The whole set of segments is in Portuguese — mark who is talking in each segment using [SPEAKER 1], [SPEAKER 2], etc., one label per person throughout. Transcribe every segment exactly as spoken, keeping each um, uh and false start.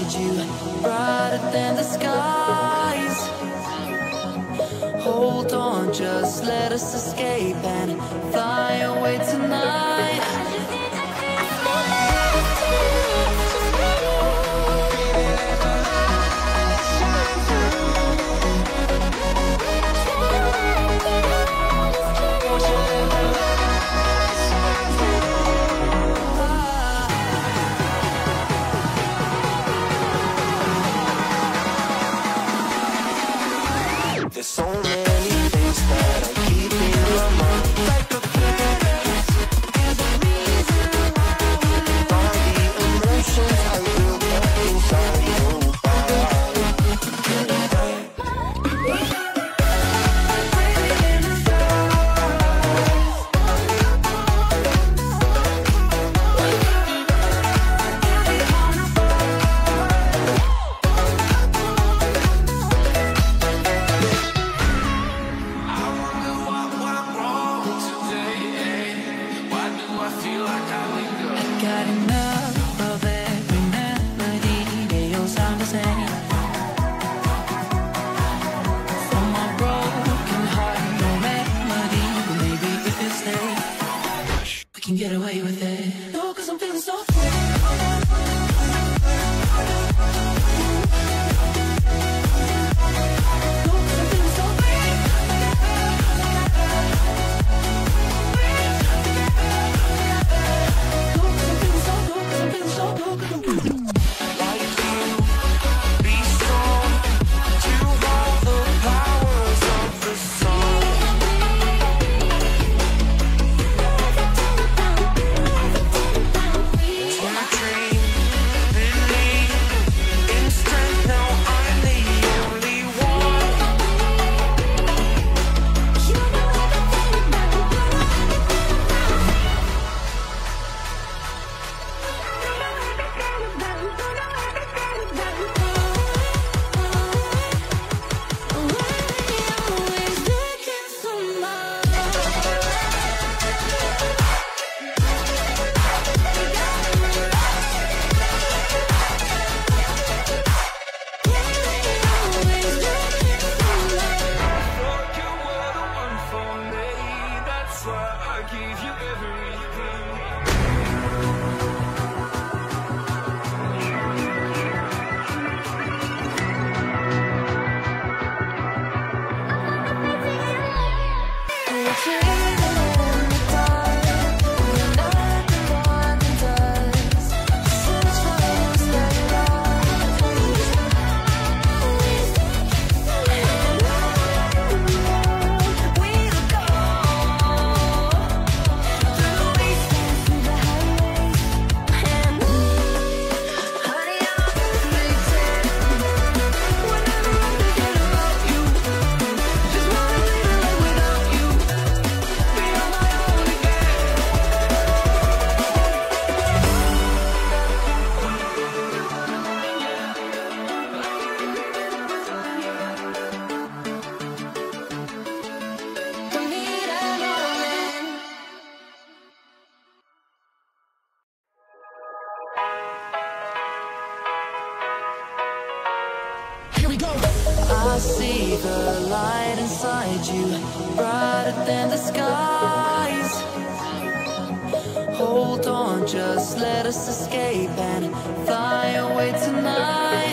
[SPEAKER 1] inside you, brighter than the skies. Hold on, just let us escape and fly away tonight.
[SPEAKER 2] There's so many things that I keep in my mind. Like a past is the reason why we live. All the emotions I built up inside your body. Breathing in the
[SPEAKER 1] Got enough of every melody, they all sound the same. For my broken heart, no remedy, but maybe if you stay, we can get away with it. No, cause I'm feeling so free. I see the light inside you, brighter than the skies. Hold on, just let us escape and fly away tonight.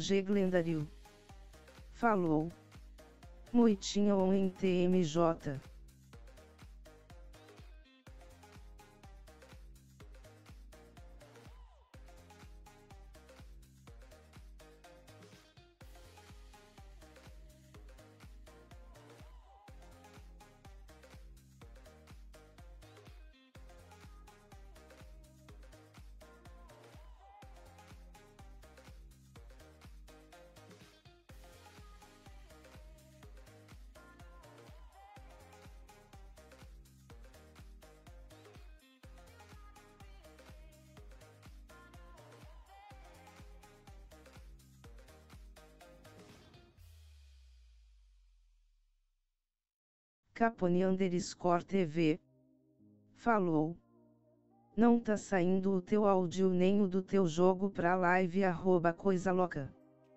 [SPEAKER 3] Glendario. Falou. Moitinha ou em T M J. Capone underscore T V. Falou. Não tá saindo o teu áudio nem o do teu jogo pra live arroba coisa louca.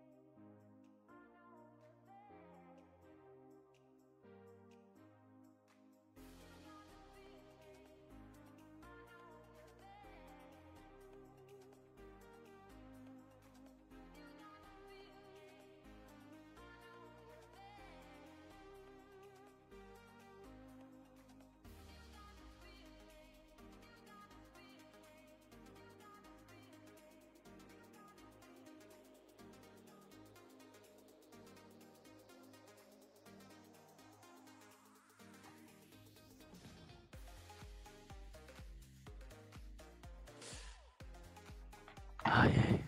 [SPEAKER 4] Ai, ai.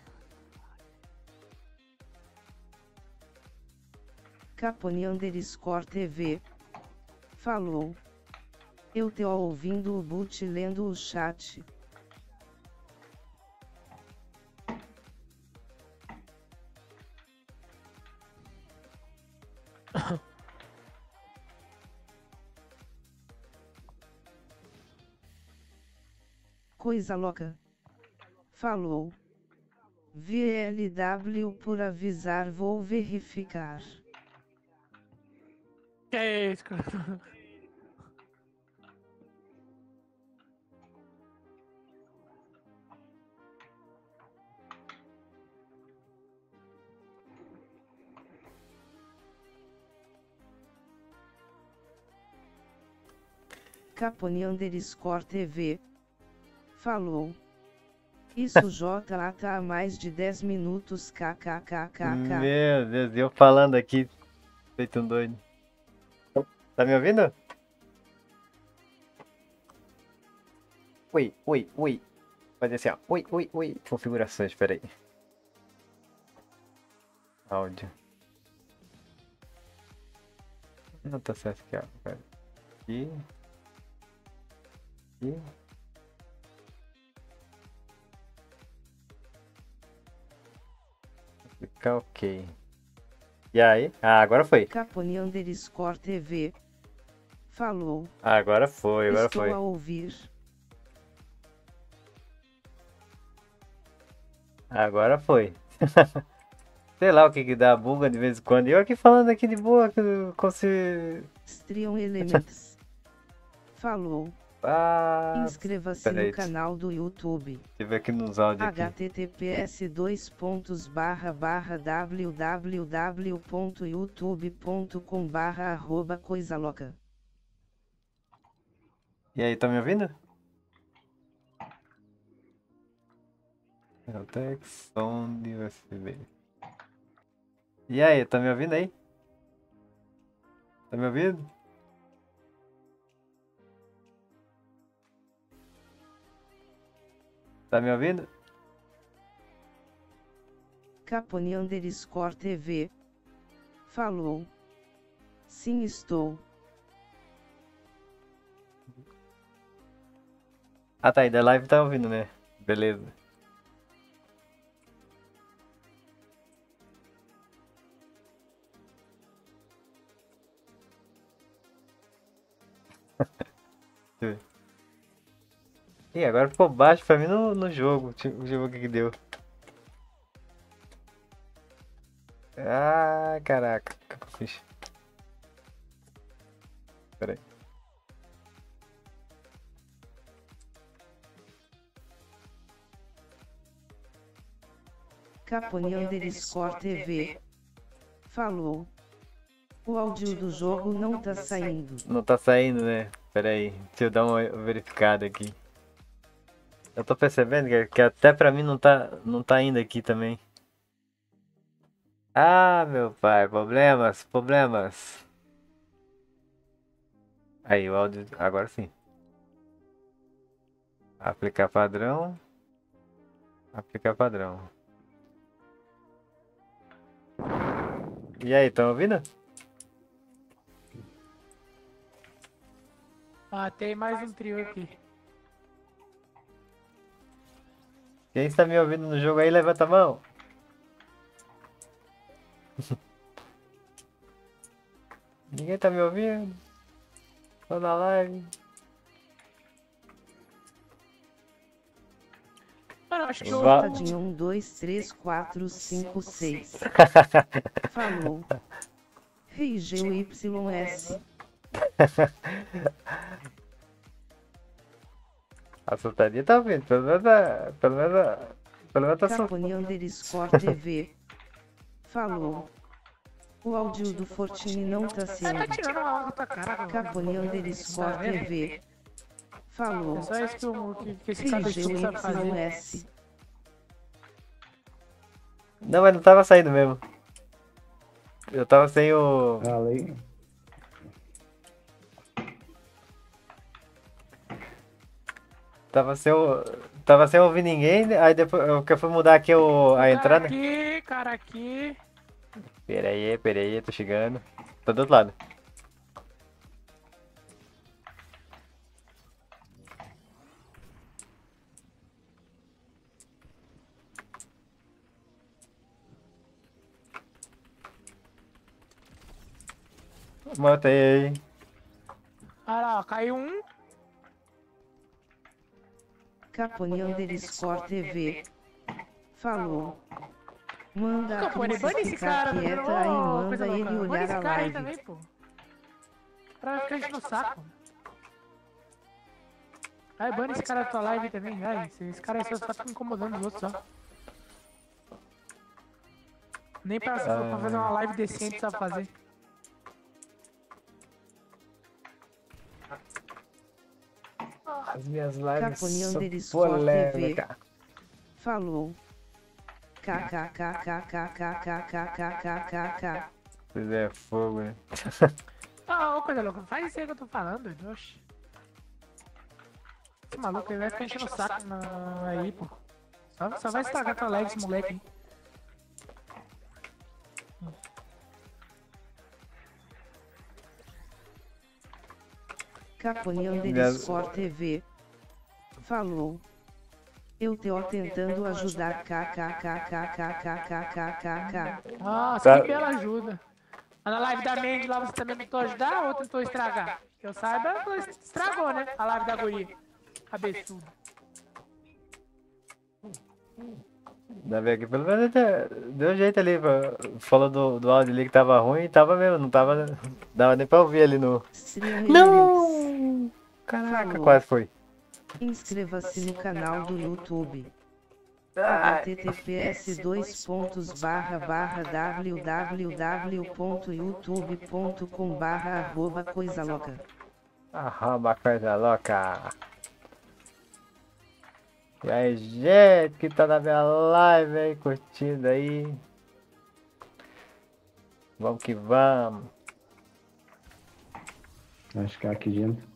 [SPEAKER 3] Capone underscore T V. Falou. Eu te ouvindo o boot lendo o chat. Coisa louca. Falou. V L W por avisar, vou verificar.
[SPEAKER 4] Que é isso, cara?
[SPEAKER 3] Capone underscore T V. Falou. Isso J A tá há mais de dez minutos kkkk.
[SPEAKER 5] Meu Deus, eu falando aqui, feito um doido. Tá me ouvindo? Oi, oi, oi. Pode assim, ó. Oi, oi, oi. Configurações, peraí. Áudio. Não tá certo aqui, ó. Pera. Aqui. Aqui. Fica ok. E aí? Ah, agora foi.
[SPEAKER 3] Capone underscore T V. Falou.
[SPEAKER 5] Ah, agora foi, agora
[SPEAKER 3] Estou
[SPEAKER 5] foi.
[SPEAKER 3] a ouvir.
[SPEAKER 5] Agora foi. Sei lá o que que dá buga de vez em quando. E eu aqui falando aqui de boa, que eu consigo...
[SPEAKER 3] Stream Elements. Falou.
[SPEAKER 5] Ah,
[SPEAKER 3] Inscreva-se
[SPEAKER 5] peraí.
[SPEAKER 3] no canal do YouTube.
[SPEAKER 5] Deixa eu ver aqui nos áudios aqui.
[SPEAKER 3] https dois pontos barra barra www ponto youtube ponto com barra arroba coisa louca.
[SPEAKER 5] E aí, tá me ouvindo? Eltex, som de U S B. E aí, tá me ouvindo aí? Tá me ouvindo? Tá me ouvindo?
[SPEAKER 3] Capone underscore T V. Falou. Sim, estou.
[SPEAKER 5] Ah tá, ainda live tá ouvindo, né? Beleza. Deixa eu ver. Ih, agora ficou baixo pra mim no, no jogo. Deixa deixa eu ver o que que deu. Ah, caraca. O que que eu fiz? Pera aí.
[SPEAKER 3] Capone underscore T V. Falou. O áudio do jogo não tá saindo.
[SPEAKER 5] Não tá saindo, né? Pera aí, deixa eu dar uma verificada aqui. Eu tô percebendo que, que até pra mim não tá, não tá indo aqui também. Ah, meu pai, problemas, problemas. Aí, o áudio, agora sim. Aplicar padrão. Aplicar padrão. E aí, estão ouvindo?
[SPEAKER 4] Ah, tem mais um trio aqui.
[SPEAKER 5] Quem está me ouvindo no jogo aí, levanta a mão. Ninguém tá me ouvindo? Tô na live.
[SPEAKER 4] Mano, acho que eu...
[SPEAKER 5] Va-
[SPEAKER 3] Tadinho um, dois, três, quatro, cinco, seis. Falou. R G U Y S.
[SPEAKER 5] A sultania tá ouvindo, pelo menos, a- pelo menos, a- pelo menos tá soltando.
[SPEAKER 3] Capone underscore T V. Falou. O áudio do Fortini não tá
[SPEAKER 4] Ah,
[SPEAKER 3] sendo.
[SPEAKER 4] tá tirando uma onda pra cara.
[SPEAKER 3] Capone underscore T V. Falou.
[SPEAKER 4] É só isso que, eu, que, que esse
[SPEAKER 3] R G U
[SPEAKER 4] cabecinho sabe fazer.
[SPEAKER 3] Y S.
[SPEAKER 5] Não, mas não tava saindo mesmo. Eu tava sem o.
[SPEAKER 6] Falei.
[SPEAKER 5] Tava sem o. Tava sem ouvir ninguém, aí depois eu que eu fui mudar aqui o, a
[SPEAKER 4] Cara
[SPEAKER 5] entrada.
[SPEAKER 4] aqui, cara aqui.
[SPEAKER 5] Pera aí, pera aí, tô chegando. Tô do outro lado. Matei.
[SPEAKER 4] Olha lá, ó, caiu um.
[SPEAKER 3] Capone underscore T V. Falou. Manda a
[SPEAKER 4] Capone,
[SPEAKER 3] Cris
[SPEAKER 4] bane esse
[SPEAKER 3] ficar
[SPEAKER 4] cara, tá vendo?
[SPEAKER 3] quieta aí,
[SPEAKER 4] Ô,
[SPEAKER 3] manda
[SPEAKER 4] coisa
[SPEAKER 3] ele
[SPEAKER 4] louca. Bane
[SPEAKER 3] olhar
[SPEAKER 4] esse
[SPEAKER 3] a
[SPEAKER 4] cara aí
[SPEAKER 3] live.
[SPEAKER 4] também, pô. Pra ficar enchendo o saco. Ai, bane esse cara da tua live também. Ai, esse, esse cara aí só tá incomodando os outros, só. Nem pra, pra fazer uma live decente sabe fazer.
[SPEAKER 5] As minhas lives
[SPEAKER 3] Capone
[SPEAKER 5] são
[SPEAKER 3] underscore T V.
[SPEAKER 5] polêmica.
[SPEAKER 3] Falou. KKKKKKKKKKKK.
[SPEAKER 5] Pois é, fogo, né?
[SPEAKER 4] Ah, ô coisa louca, faz isso aí que eu tô falando, oxe. Esse maluco aí vai ficar enchendo o saco na- aí, pô. Só, só vai estragar tua live esse moleque aí.
[SPEAKER 3] Capone underscore T V. Falou. Eu tô tentando ajudar KKKKKKKKKK.
[SPEAKER 4] Nossa,
[SPEAKER 5] Tá.
[SPEAKER 4] que bela ajuda. Mas na live da Mandy lá você também tentou ajudar ou tentou estragar? Que eu saiba, estragou, né? A live da guria. Cabeçudo.
[SPEAKER 5] Dá ver aqui, pelo menos até deu jeito ali. pra- Falou do, do áudio ali que tava ruim e tava mesmo, não tava. Dava nem pra ouvir ali no.
[SPEAKER 3] Não!
[SPEAKER 5] Caraca,
[SPEAKER 3] Falou.
[SPEAKER 5] quase foi.
[SPEAKER 3] Inscreva-se no canal do YouTube.
[SPEAKER 5] Ai.
[SPEAKER 3] https dois pontos barra barra www ponto youtube ponto com barra arroba coisa louca.
[SPEAKER 5] Arroba coisa louca. E aí, gente que tá na minha live aí, curtindo aí. Vamos que vamos.
[SPEAKER 6] Acho que aqui dentro.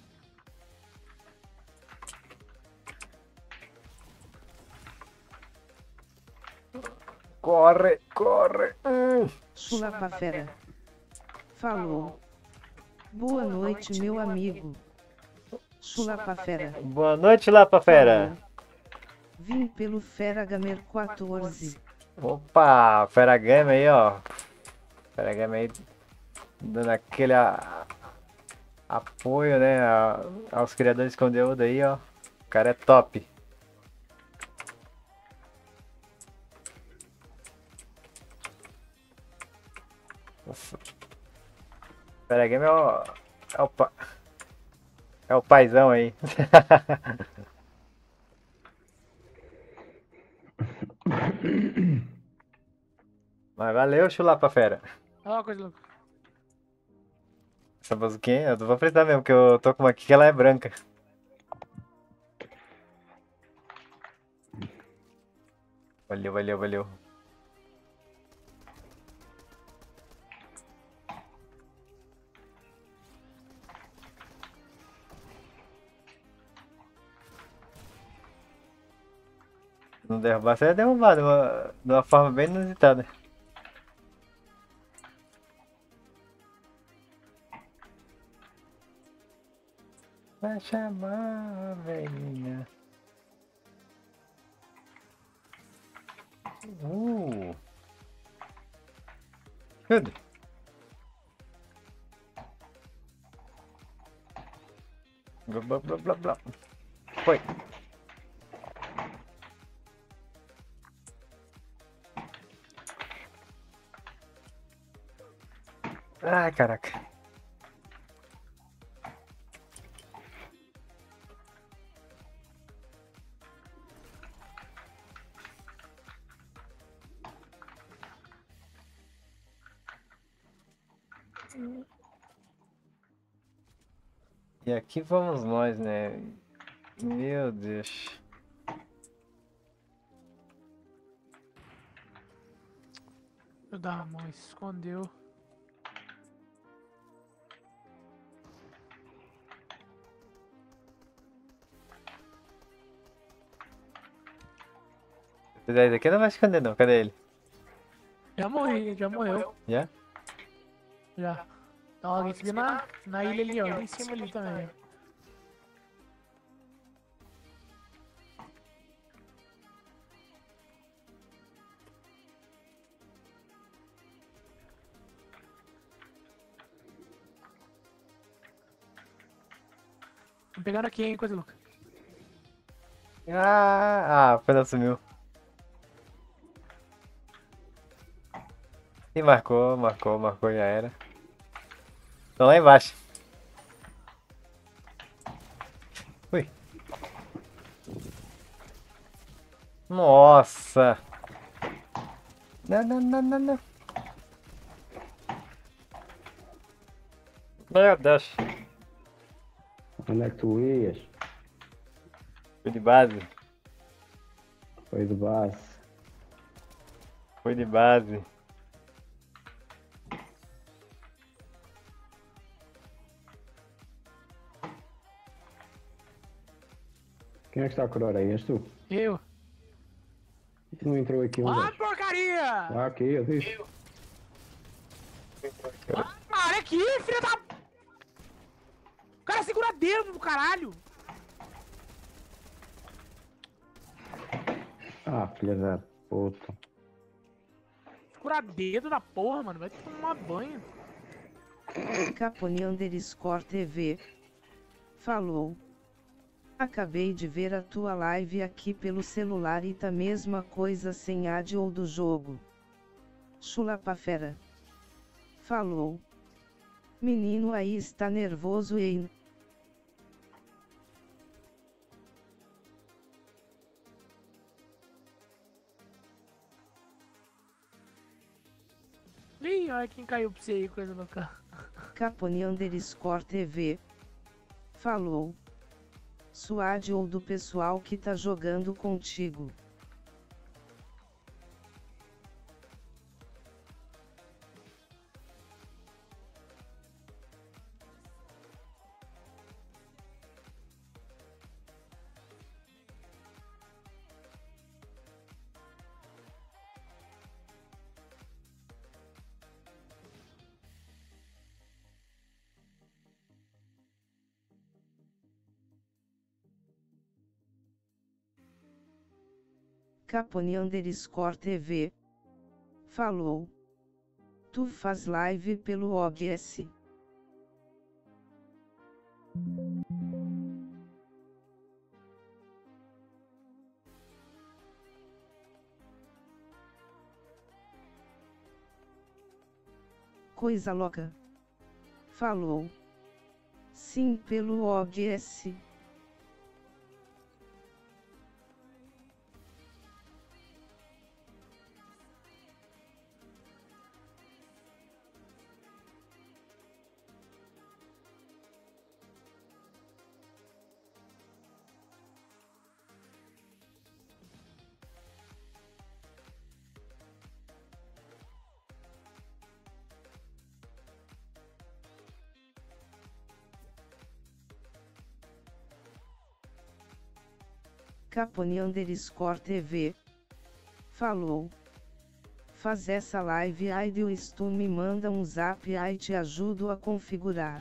[SPEAKER 5] Corre, corre. Hum.
[SPEAKER 3] Chulapa-fera. Falou. Boa noite, meu amigo. Chulapa-fera.
[SPEAKER 5] Boa noite lá pra fera.
[SPEAKER 3] Falou. Vim pelo Fera Gamer quatorze.
[SPEAKER 5] Opa, Fera Game aí, ó. Fera Game aí dando aquele a- apoio, né, a- aos criadores de conteúdo aí, ó. O cara é top. Nossa. Fera Game é o, é o, pa- é o paizão aí. Mas valeu, chulapa fera.
[SPEAKER 4] Olha uma coisa louca.
[SPEAKER 5] Essa bazuquinha, eu vou precisar mesmo, porque eu tô com uma aqui que ela é branca. Valeu, valeu, valeu. Se não derrubar, você é derrubado de uma, de uma forma bem inusitada. Vai chamar a velhinha. Uh. Good. Blá, blá, blá, blá, blá. Foi. Ai, caraca. E aqui vamos nós, né? Meu Deus.
[SPEAKER 4] Meu da mão, escondeu.
[SPEAKER 5] Se fizer isso aqui não vai esconder não, cadê ele?
[SPEAKER 4] Já morri, já morreu.
[SPEAKER 5] Já?
[SPEAKER 4] Já. Então alguém subiu na, na ilha ali, ó. Ali em cima ali também, ó. Tô pegando aqui, hein, coisa louca.
[SPEAKER 5] Ah, ah, ela sumiu. E marcou, marcou, marcou, já era. Estão lá embaixo. Ui. Nossa. Não, não, não, não, não. Meu Deus.
[SPEAKER 6] Onde é que tu ias?
[SPEAKER 5] Foi de base.
[SPEAKER 6] Foi de base.
[SPEAKER 5] Foi de base.
[SPEAKER 6] Quem é que está a curar aí? És tu?
[SPEAKER 4] Eu.
[SPEAKER 6] E tu não entrou aqui onde?
[SPEAKER 4] Ah, porcaria!
[SPEAKER 6] Ah, aqui, eu disse.
[SPEAKER 4] Ah, olha aqui, filha da... O cara segura dedo do caralho.
[SPEAKER 6] Ah, filha da puta.
[SPEAKER 4] Segura dedo da porra, mano. Vai tomar banho.
[SPEAKER 3] Capone underscore T V. Falou. Acabei de ver a tua live aqui pelo celular e tá mesma coisa sem ad ou do jogo. Chulapa fera. Falou. Menino aí está nervoso hein?
[SPEAKER 4] Ih, olha quem caiu pra você aí, coisa louca.
[SPEAKER 3] Capone underscore T V. Falou. Suade ou do pessoal que tá jogando contigo. Capone underscore T V. Falou. Tu faz live pelo O B S. Coisa louca. Falou. Sim, pelo O B S. Capone underscore T V. Falou. Faz essa live aí do Stu me manda um zap aí te ajudo a configurar.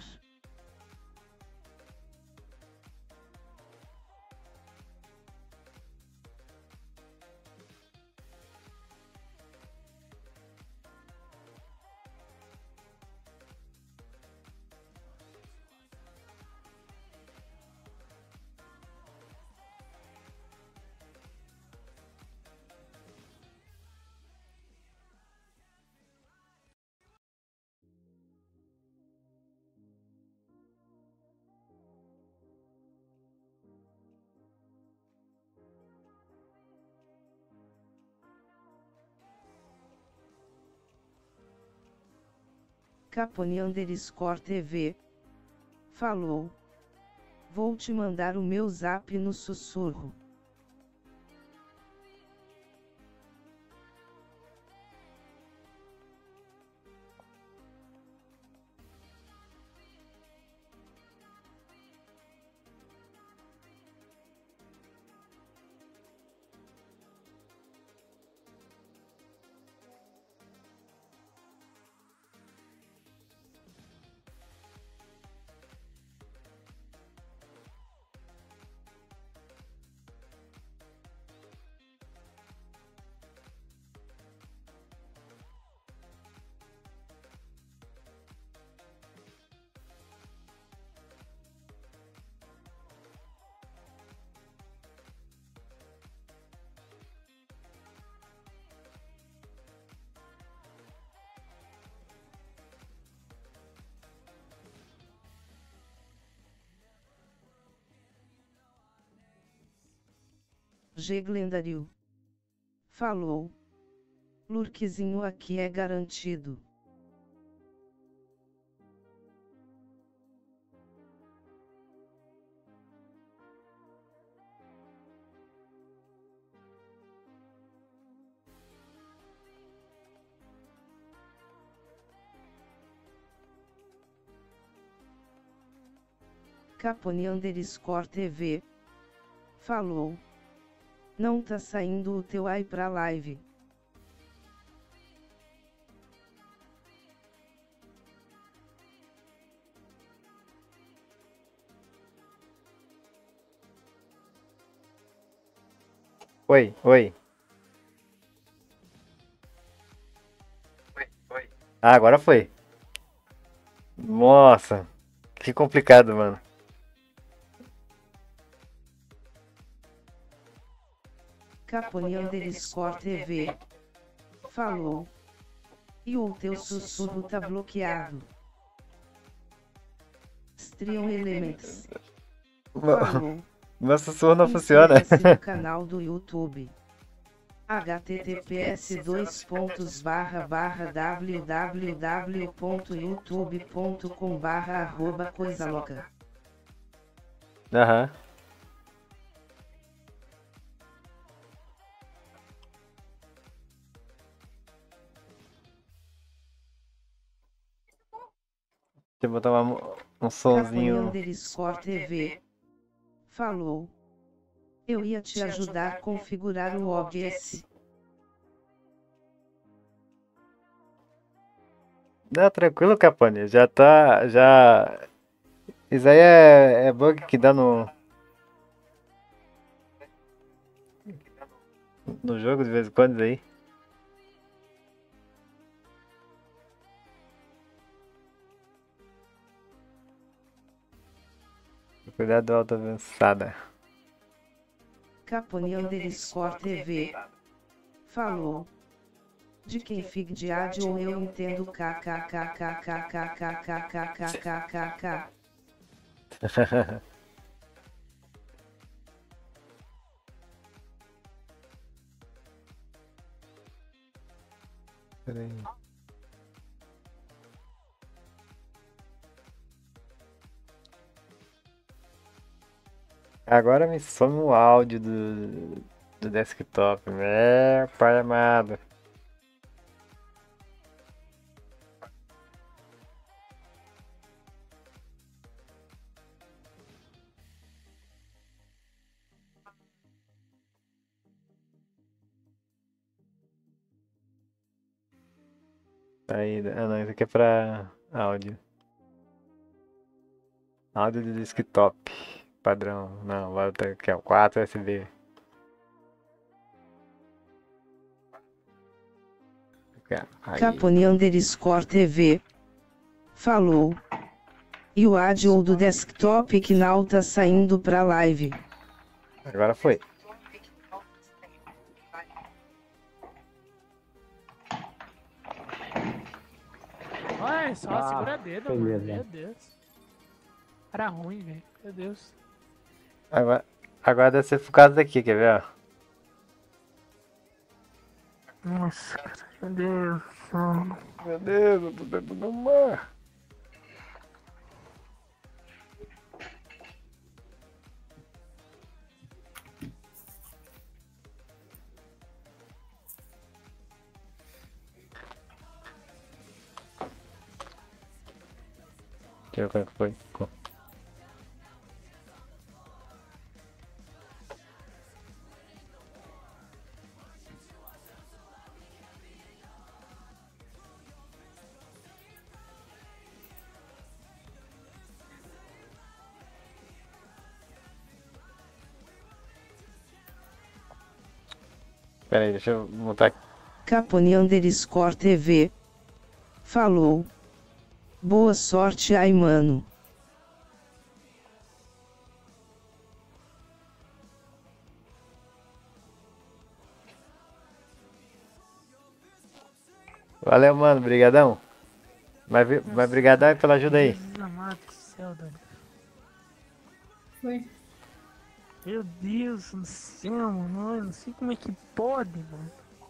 [SPEAKER 3] Capone underscore T V. Falou. Vou te mandar o meu zap no sussurro. G Glendario. Falou. Lurkzinho aqui é garantido. Capone underscore T V. Falou. Não tá saindo o teu ai pra live.
[SPEAKER 5] Oi, oi. Oi, oi. Ah, agora foi. Nossa, que complicado, mano.
[SPEAKER 3] Capone underscore T V. Falou. E o teu sussurro tá bloqueado. Stream Elements. Falou.
[SPEAKER 5] Meu sussurro não funciona.
[SPEAKER 3] Inscreva-se no canal do YouTube. https dois pontos barra barra www ponto youtube ponto com barra arroba coisa louca.
[SPEAKER 5] Aham. Deixa eu botar uma, um
[SPEAKER 3] Capone
[SPEAKER 5] sonzinho.
[SPEAKER 3] underscore T V. Falou. Eu ia te ajudar a configurar o O B S.
[SPEAKER 5] Não, tranquilo, Capone. Já tá. Já. Isso aí é, é bug que dá no. No jogo de vez em quando aí. Cuidado da alta avançada.
[SPEAKER 3] Capone underscore T V. Falou. De quem fique de ad ou eu entendo kkkkkkkkkkkkkkkk.
[SPEAKER 5] Peraí. Agora me some o áudio do, do desktop. É, pai amado. Aí, ah não, isso aqui é pra áudio. Áudio de desktop. Padrão. Não, bota aqui, ó. quatro U S B. Aí.
[SPEAKER 3] Capone underscore T V. Falou. E o áudio do desktop que não tá saindo pra live.
[SPEAKER 5] Agora foi.
[SPEAKER 4] Olha só,
[SPEAKER 6] Ah,
[SPEAKER 4] segura dedo, mano.
[SPEAKER 6] beleza.
[SPEAKER 4] Meu Deus. Era ruim, velho. Meu Deus.
[SPEAKER 5] Agora, agora deve ser por causa daqui, quer ver, ó?
[SPEAKER 4] Nossa, cara. Meu Deus.
[SPEAKER 5] Meu Deus, eu tô dentro do mar. Deixa eu ver como é que foi. Pera aí, deixa eu montar aqui.
[SPEAKER 3] Capone underscore T V. Falou. Boa sorte aí, mano.
[SPEAKER 5] Valeu, mano. Brigadão. Mas, vi- mas brigadão aí pela ajuda aí.
[SPEAKER 4] Jesus amado do céu, Dani.
[SPEAKER 7] Foi.
[SPEAKER 4] Meu Deus do céu, mano. Eu não sei como é que pode, mano.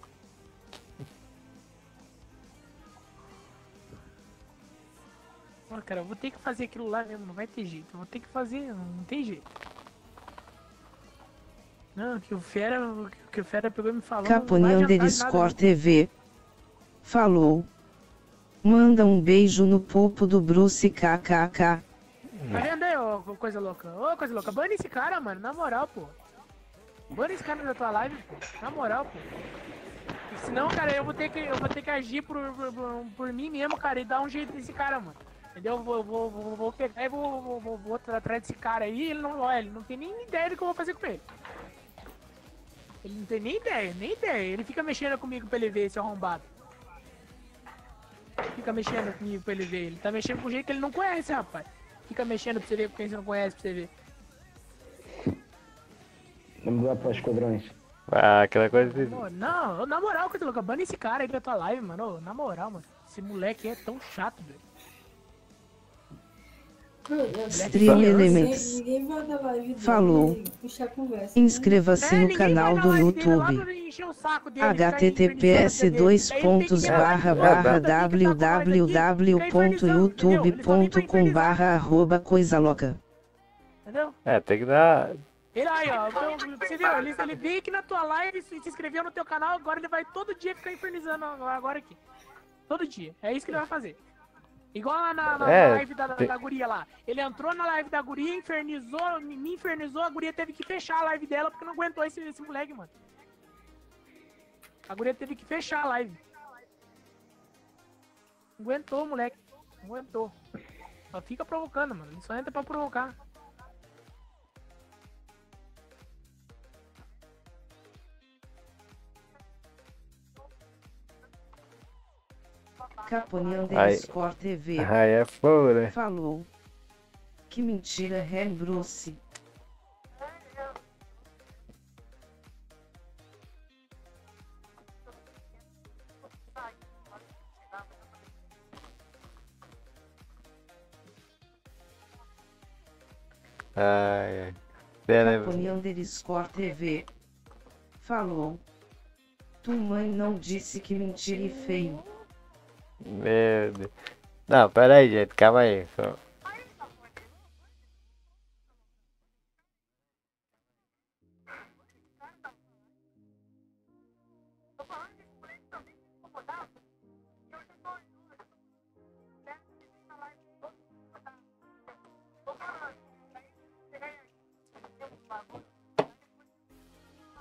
[SPEAKER 4] Ó, cara, eu vou ter que fazer aquilo lá mesmo, não vai ter jeito. Eu vou ter que fazer, não tem jeito. Não, que o Fera, que o Fera pegou e me falou.
[SPEAKER 3] Capone
[SPEAKER 4] não vai adiantar de nada,
[SPEAKER 3] underscore T V. Falou. Manda um beijo no popo do Bruce kkk.
[SPEAKER 4] não. Tá vendo aí, ô coisa louca? Ô, coisa louca, bane esse cara, mano, na moral, pô. Bane esse cara da tua live, pô. Na moral, pô. Porque senão, cara, eu vou ter que, eu vou ter que agir por, por, por- por mim mesmo, cara, e dar um jeito nesse cara, mano. Entendeu? Eu vou, vou, vou, vou pegar e vou, vou, vou, vou atrás desse cara aí, ele não, olha, ele não tem nem ideia do que eu vou fazer com ele. Ele não tem nem ideia, nem ideia. Ele fica mexendo comigo pra ele ver, esse arrombado. Fica mexendo comigo pra ele ver. Ele tá mexendo com um jeito que ele não conhece, rapaz. Fica mexendo pra você ver com quem você não conhece, pra você ver.
[SPEAKER 6] Vamos lá para os esquadrões.
[SPEAKER 5] Ah, aquela coisa de...
[SPEAKER 4] Pô, não, na moral, coisa louca, bana esse cara aí da tua live, mano. Ô, na moral, mano. Esse moleque é tão chato, velho.
[SPEAKER 3] Stream Elements.
[SPEAKER 7] Ninguém vai dar live dele
[SPEAKER 3] Falou.
[SPEAKER 7] e puxar conversa.
[SPEAKER 3] Inscreva-se
[SPEAKER 4] É,
[SPEAKER 3] no
[SPEAKER 4] ninguém
[SPEAKER 3] canal
[SPEAKER 4] vai na
[SPEAKER 3] do
[SPEAKER 4] live dele lá
[SPEAKER 3] YouTube.
[SPEAKER 4] pra encher o saco dele, ficar
[SPEAKER 3] https
[SPEAKER 4] infernizando
[SPEAKER 3] dois
[SPEAKER 4] dele.
[SPEAKER 3] pontos
[SPEAKER 4] Daí ele tem que-
[SPEAKER 3] barra
[SPEAKER 4] É,
[SPEAKER 3] barra
[SPEAKER 4] tá, fica com nós aqui,
[SPEAKER 3] www
[SPEAKER 4] fica
[SPEAKER 3] ponto
[SPEAKER 4] infernizando,
[SPEAKER 3] youtube
[SPEAKER 4] entendeu? Ele só vem pra
[SPEAKER 3] ponto com
[SPEAKER 4] infernizar.
[SPEAKER 3] barra arroba coisa louca.
[SPEAKER 4] Entendeu?
[SPEAKER 5] É, tem que dar...
[SPEAKER 4] Ele aí, ó, então, você viu? Ele, ele veio aqui na tua live, se, se inscreveu no teu canal, agora ele vai todo dia ficar infernizando agora aqui. Todo dia. É isso que ele vai fazer. Igual lá na, na
[SPEAKER 5] É,
[SPEAKER 4] live da, da,
[SPEAKER 5] tem-
[SPEAKER 4] da guria lá. Ele entrou na live da guria, infernizou, me me infernizou, a guria teve que fechar a live dela porque não aguentou esse, esse moleque, mano. A guria teve que fechar a live. Não aguentou, moleque. Não aguentou. Só fica provocando, mano. Ele só entra pra provocar.
[SPEAKER 3] Capone underscore T V.
[SPEAKER 5] Aí é fogo, né?
[SPEAKER 3] Falou. Que mentira, é Bruce.
[SPEAKER 5] Ai, ai. Pera aí.
[SPEAKER 3] Capone underscore T V. Falou. Tu mãe não disse que mentira e feio.
[SPEAKER 5] Meu Deus. Não, pera aí, gente. Calma aí. Só-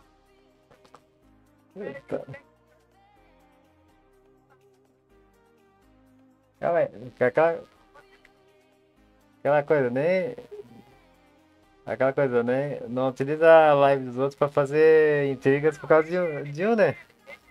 [SPEAKER 5] Eita. Calma aí. Aquela, aquela coisa, nem. Aquela coisa, né? Não utiliza a live dos outros pra fazer intrigas por causa de, um- de um, né?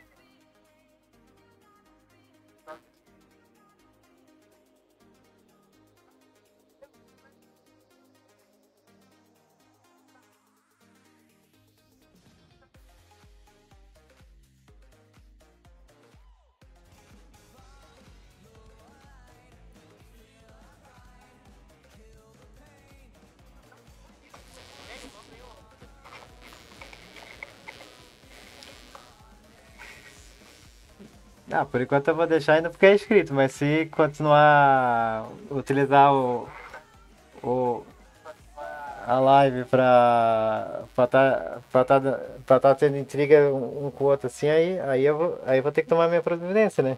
[SPEAKER 5] Ah, por enquanto eu vou deixar ainda porque é escrito, mas se continuar a utilizar o, o, a live pra pra tá, pra tá, pra tá tendo intriga um, um com o outro assim, aí, aí, eu vou, aí eu vou ter que tomar minha providência, né?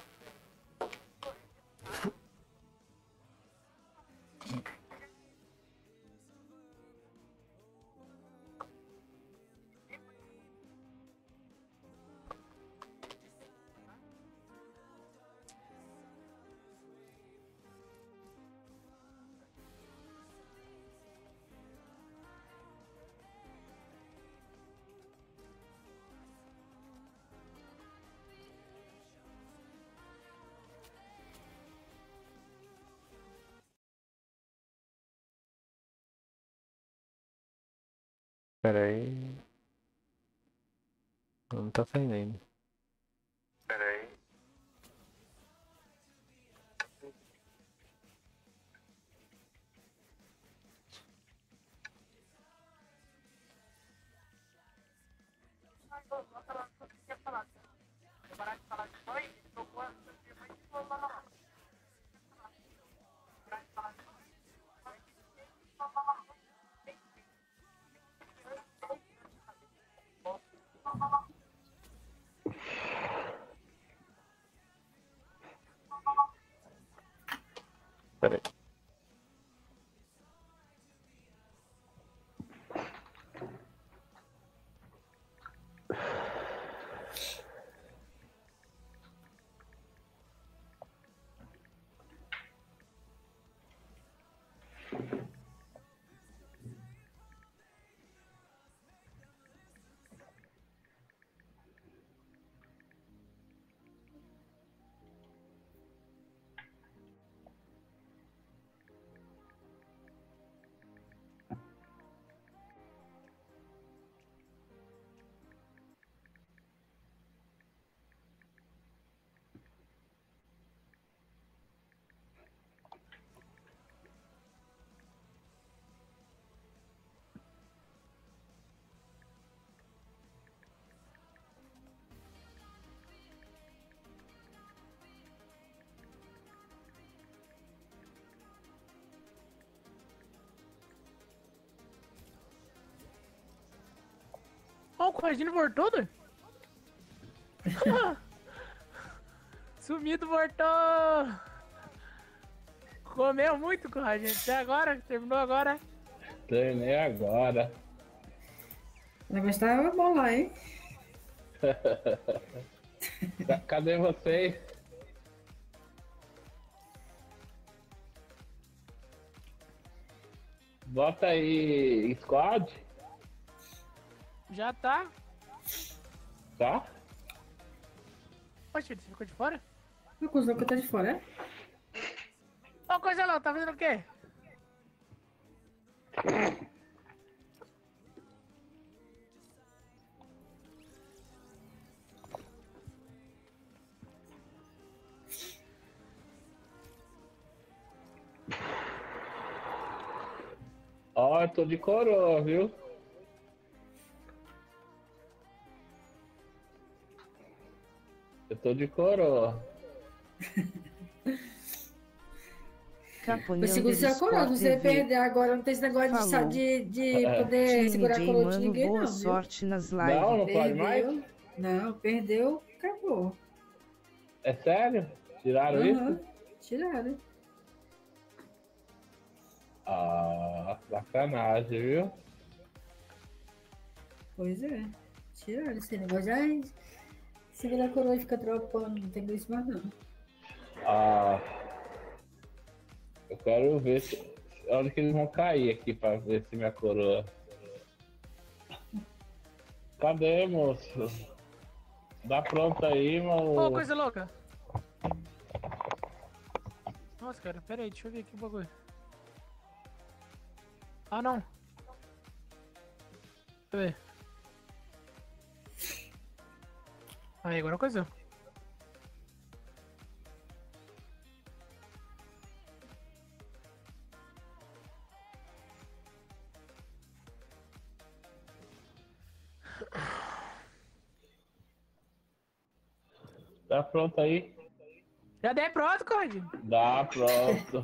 [SPEAKER 5] Pera aí. Não tá saindo ainda. Pera aí. Pera aí.
[SPEAKER 4] Ó, o Corradinho voltou, doido? Sumido, voltou! Comeu muito, Corradinho. Até agora, terminou agora.
[SPEAKER 8] Terminei agora.
[SPEAKER 7] O negócio tava bom lá, hein?
[SPEAKER 8] Ca- Cadê vocês? Bota aí squad,
[SPEAKER 4] Já tá.
[SPEAKER 8] tá?
[SPEAKER 4] Poxa, você ficou de fora?
[SPEAKER 7] O coisa louca tá de fora, é?
[SPEAKER 4] Ô, coisa lá, tá fazendo o quê?
[SPEAKER 8] Ó, eu tô de coroa, viu? Eu tô de coroa.
[SPEAKER 3] Caponhão
[SPEAKER 7] Eu seguro seu
[SPEAKER 3] Sport
[SPEAKER 7] coroa, se você
[SPEAKER 3] T V.
[SPEAKER 7] perder agora, não tem esse negócio de, sa-
[SPEAKER 3] Falou.
[SPEAKER 7] de, de
[SPEAKER 8] É.
[SPEAKER 7] poder
[SPEAKER 3] Time
[SPEAKER 7] segurar a
[SPEAKER 3] J,
[SPEAKER 7] coroa de
[SPEAKER 3] mano,
[SPEAKER 7] ninguém,
[SPEAKER 3] boa
[SPEAKER 7] não, viu?
[SPEAKER 3] sorte nas
[SPEAKER 8] Não,
[SPEAKER 3] lives.
[SPEAKER 8] não pode mais?
[SPEAKER 7] Perdeu. Não, perdeu, acabou.
[SPEAKER 8] É sério? Tiraram
[SPEAKER 7] Aham,
[SPEAKER 8] isso?
[SPEAKER 7] tiraram.
[SPEAKER 8] Ah, sacanagem, viu?
[SPEAKER 7] Pois é, tiraram esse negócio de ai, segura a coroa e fica dropando, não tem isso mais não.
[SPEAKER 8] Ah, Eu quero ver se, onde que eles vão cair aqui pra ver se minha coroa. Cadê, moço? Dá pronto aí,
[SPEAKER 4] Ô,
[SPEAKER 8] mano.
[SPEAKER 4] coisa louca. Nossa, cara, pera aí, deixa eu ver aqui o bagulho. Ah, não. Deixa eu ver. Aí, agora coisa.
[SPEAKER 8] Dá pronto aí?
[SPEAKER 4] Já dei pronto, Conde.
[SPEAKER 8] Dá pronto.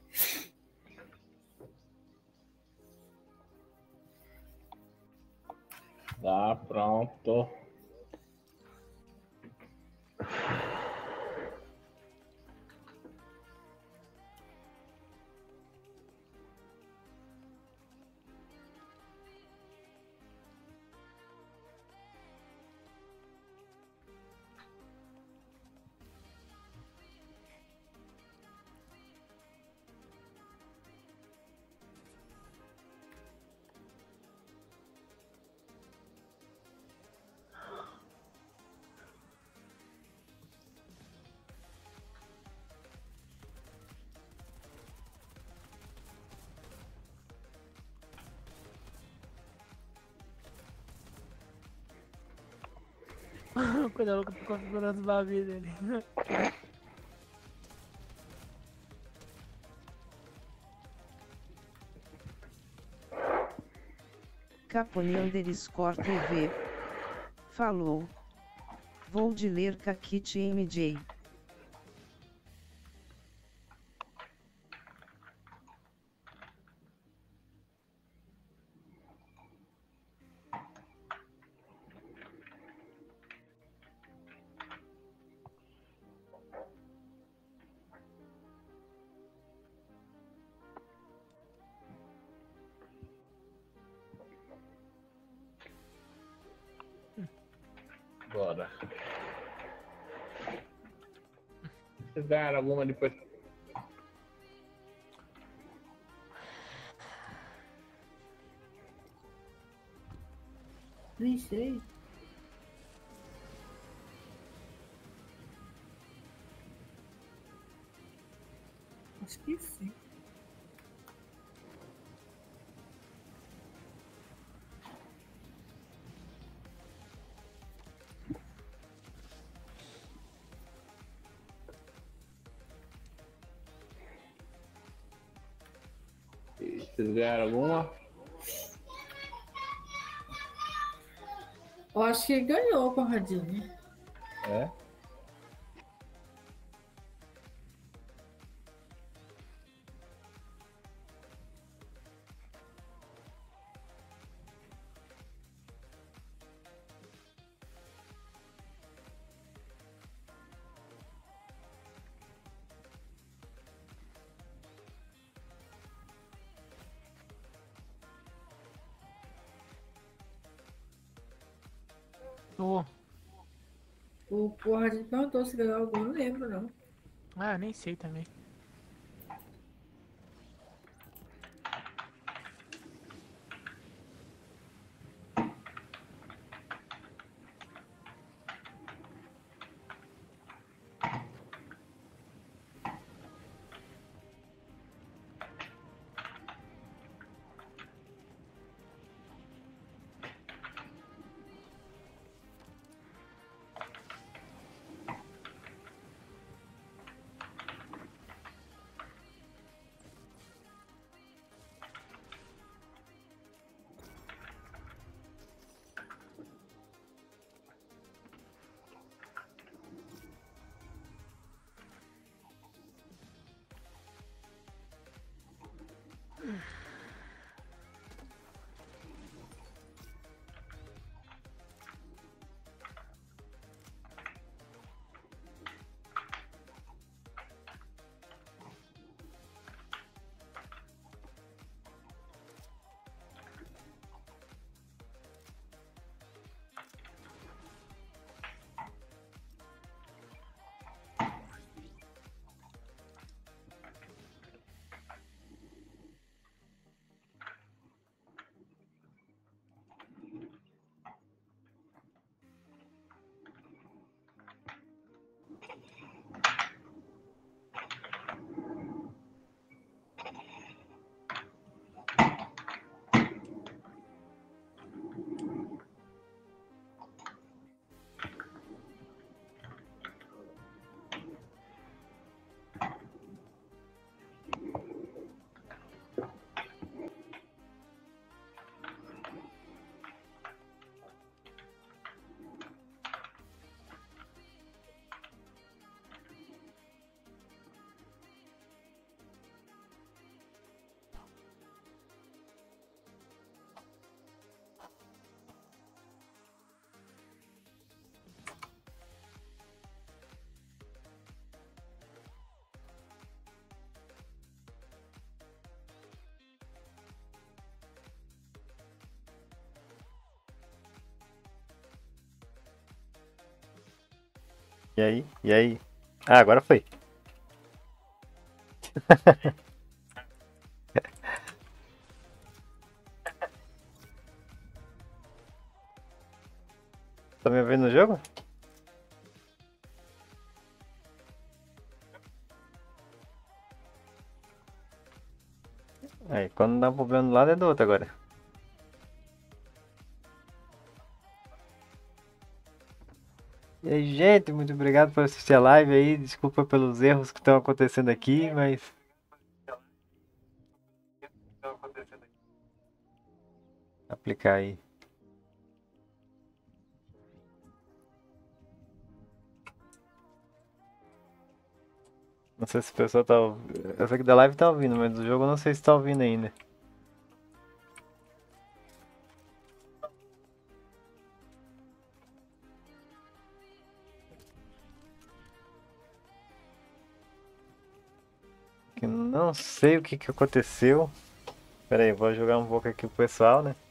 [SPEAKER 8] Dá pronto.
[SPEAKER 4] Coisa louca, tô configurando os bagulhos dele.
[SPEAKER 3] Capone underscore T V. Falou. Vou de ler Kakit M J.
[SPEAKER 8] Bora. Vocês ganharam alguma depois?
[SPEAKER 7] Nem sei. Acho que sim.
[SPEAKER 8] Vocês ganharam alguma?
[SPEAKER 7] Eu acho que ganhou, Conradinho.
[SPEAKER 8] É?
[SPEAKER 4] Tô.
[SPEAKER 7] O Conradinho perguntou se ganhou algum, não lembro, não.
[SPEAKER 4] Ah, eu nem sei também.
[SPEAKER 5] E aí? E aí? Ah, agora foi. Tá me ouvindo no jogo? Aí, quando dá um problema do lado é do outro agora. E aí, gente, muito obrigado por assistir a live aí. Desculpa pelos erros que estão acontecendo aqui, mas. Aplicar aí. Não sei se o pessoal tá ouvindo. Eu sei que da live tá ouvindo, mas do jogo eu não sei se tá ouvindo ainda. Que não sei o que que aconteceu. Pera aí, vou jogar um pouco aqui pro pessoal, né?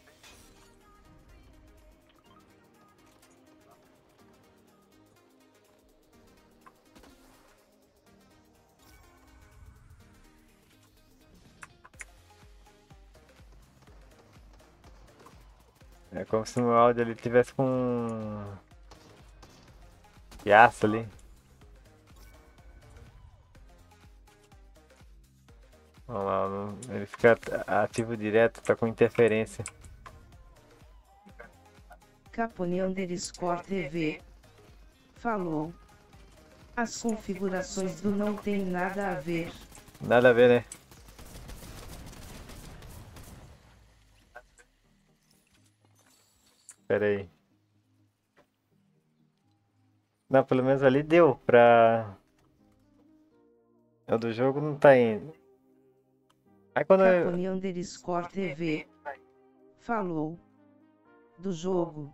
[SPEAKER 5] É como se o áudio ali tivesse com piaço ali. Olha lá, não- ele fica ativo direto, tá com interferência.
[SPEAKER 3] Capone underscore T V. Falou. As configurações do não tem nada a ver.
[SPEAKER 5] Nada a ver, né? Pera aí. Não, pelo menos ali deu pra... O do jogo não tá indo. Aí quando eu...
[SPEAKER 3] Capone underscore T V. Falou. Do jogo.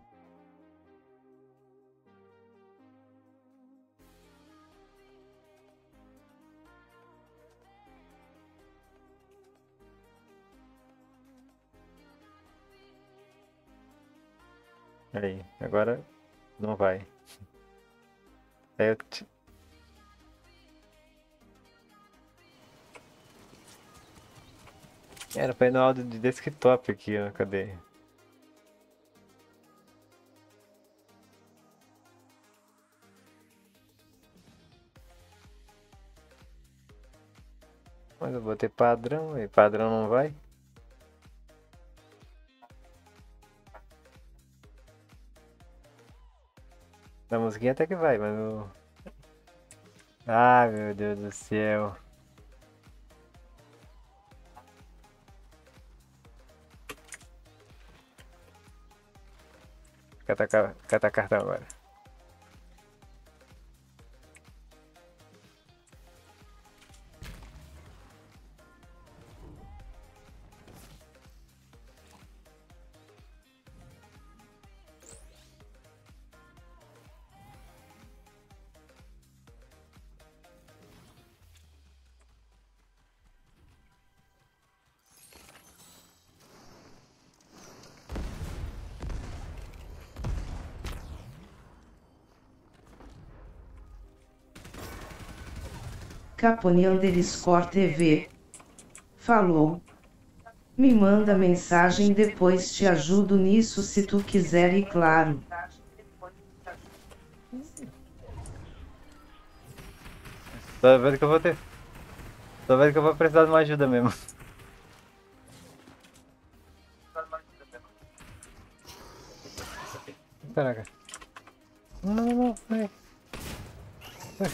[SPEAKER 5] Aí, agora não vai. Aí eu... te- Era pra ir no áudio de desktop aqui, ó. Cadê? Mas eu botei padrão, e padrão não vai. Na musiquinha até que vai, mas o... Ah, meu Deus do céu. Catar, ca- catar cartão agora.
[SPEAKER 3] Capone underscore T V. Falou. Me manda mensagem depois te ajudo nisso se tu quiser e claro.
[SPEAKER 5] Tô vendo que eu vou ter. Tô vendo que eu vou precisar de uma ajuda mesmo. Caraca. Não, não, não. Vai. Vai.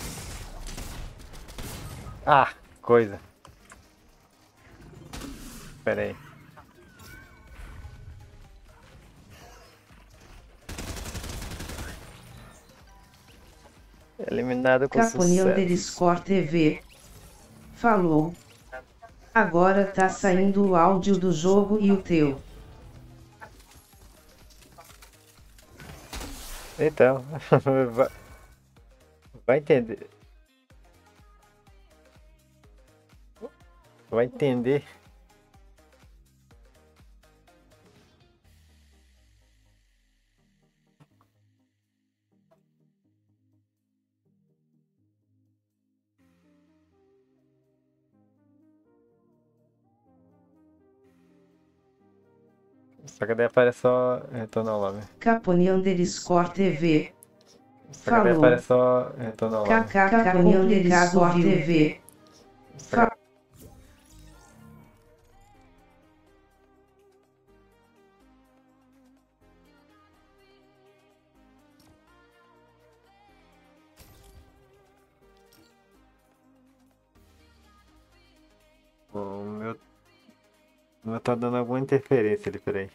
[SPEAKER 5] Ah, coisa. Pera aí. Eliminado com
[SPEAKER 3] Capone
[SPEAKER 5] sucesso.
[SPEAKER 3] underscore T V. Falou. Agora tá saindo o áudio do jogo e o teu.
[SPEAKER 5] Então, vai, vai entender. Vai entender. Só que daí aparece só retorno ao lobby.
[SPEAKER 3] Capone underscore T V.
[SPEAKER 5] Só que daí
[SPEAKER 3] Falou.
[SPEAKER 5] aparece só retorno ao lobby.
[SPEAKER 3] Kkk Capone underscore T V.
[SPEAKER 5] Só que- O meu. O meu tá dando alguma interferência ali, peraí.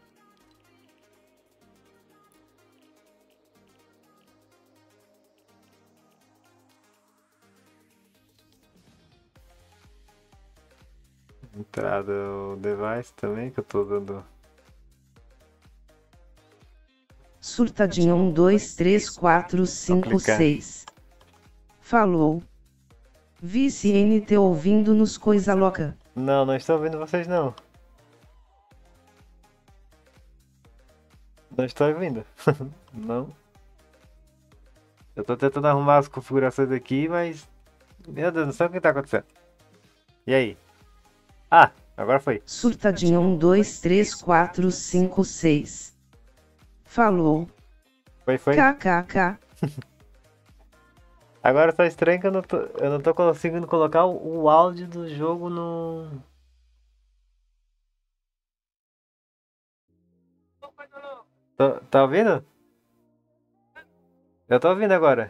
[SPEAKER 5] Entrada o device também, que eu tô dando.
[SPEAKER 3] Surtadinho um, dois, três, quatro, cinco,
[SPEAKER 5] clicar.
[SPEAKER 3] seis. Falou. Vice N T ouvindo nos coisa louca.
[SPEAKER 5] Não, não estou ouvindo vocês não. Não estou ouvindo. Não. Eu tô tentando arrumar as configurações aqui, mas. Meu Deus, não sei o que tá acontecendo. E aí? Ah, agora foi.
[SPEAKER 3] Surtadinho um, dois, três, quatro, cinco, seis. Falou.
[SPEAKER 5] Foi, foi.
[SPEAKER 3] Kkk.
[SPEAKER 5] Agora tá estranho que eu não tô, eu não tô conseguindo colocar o, o áudio do jogo no. Tô- tá ouvindo? Eu tô ouvindo agora.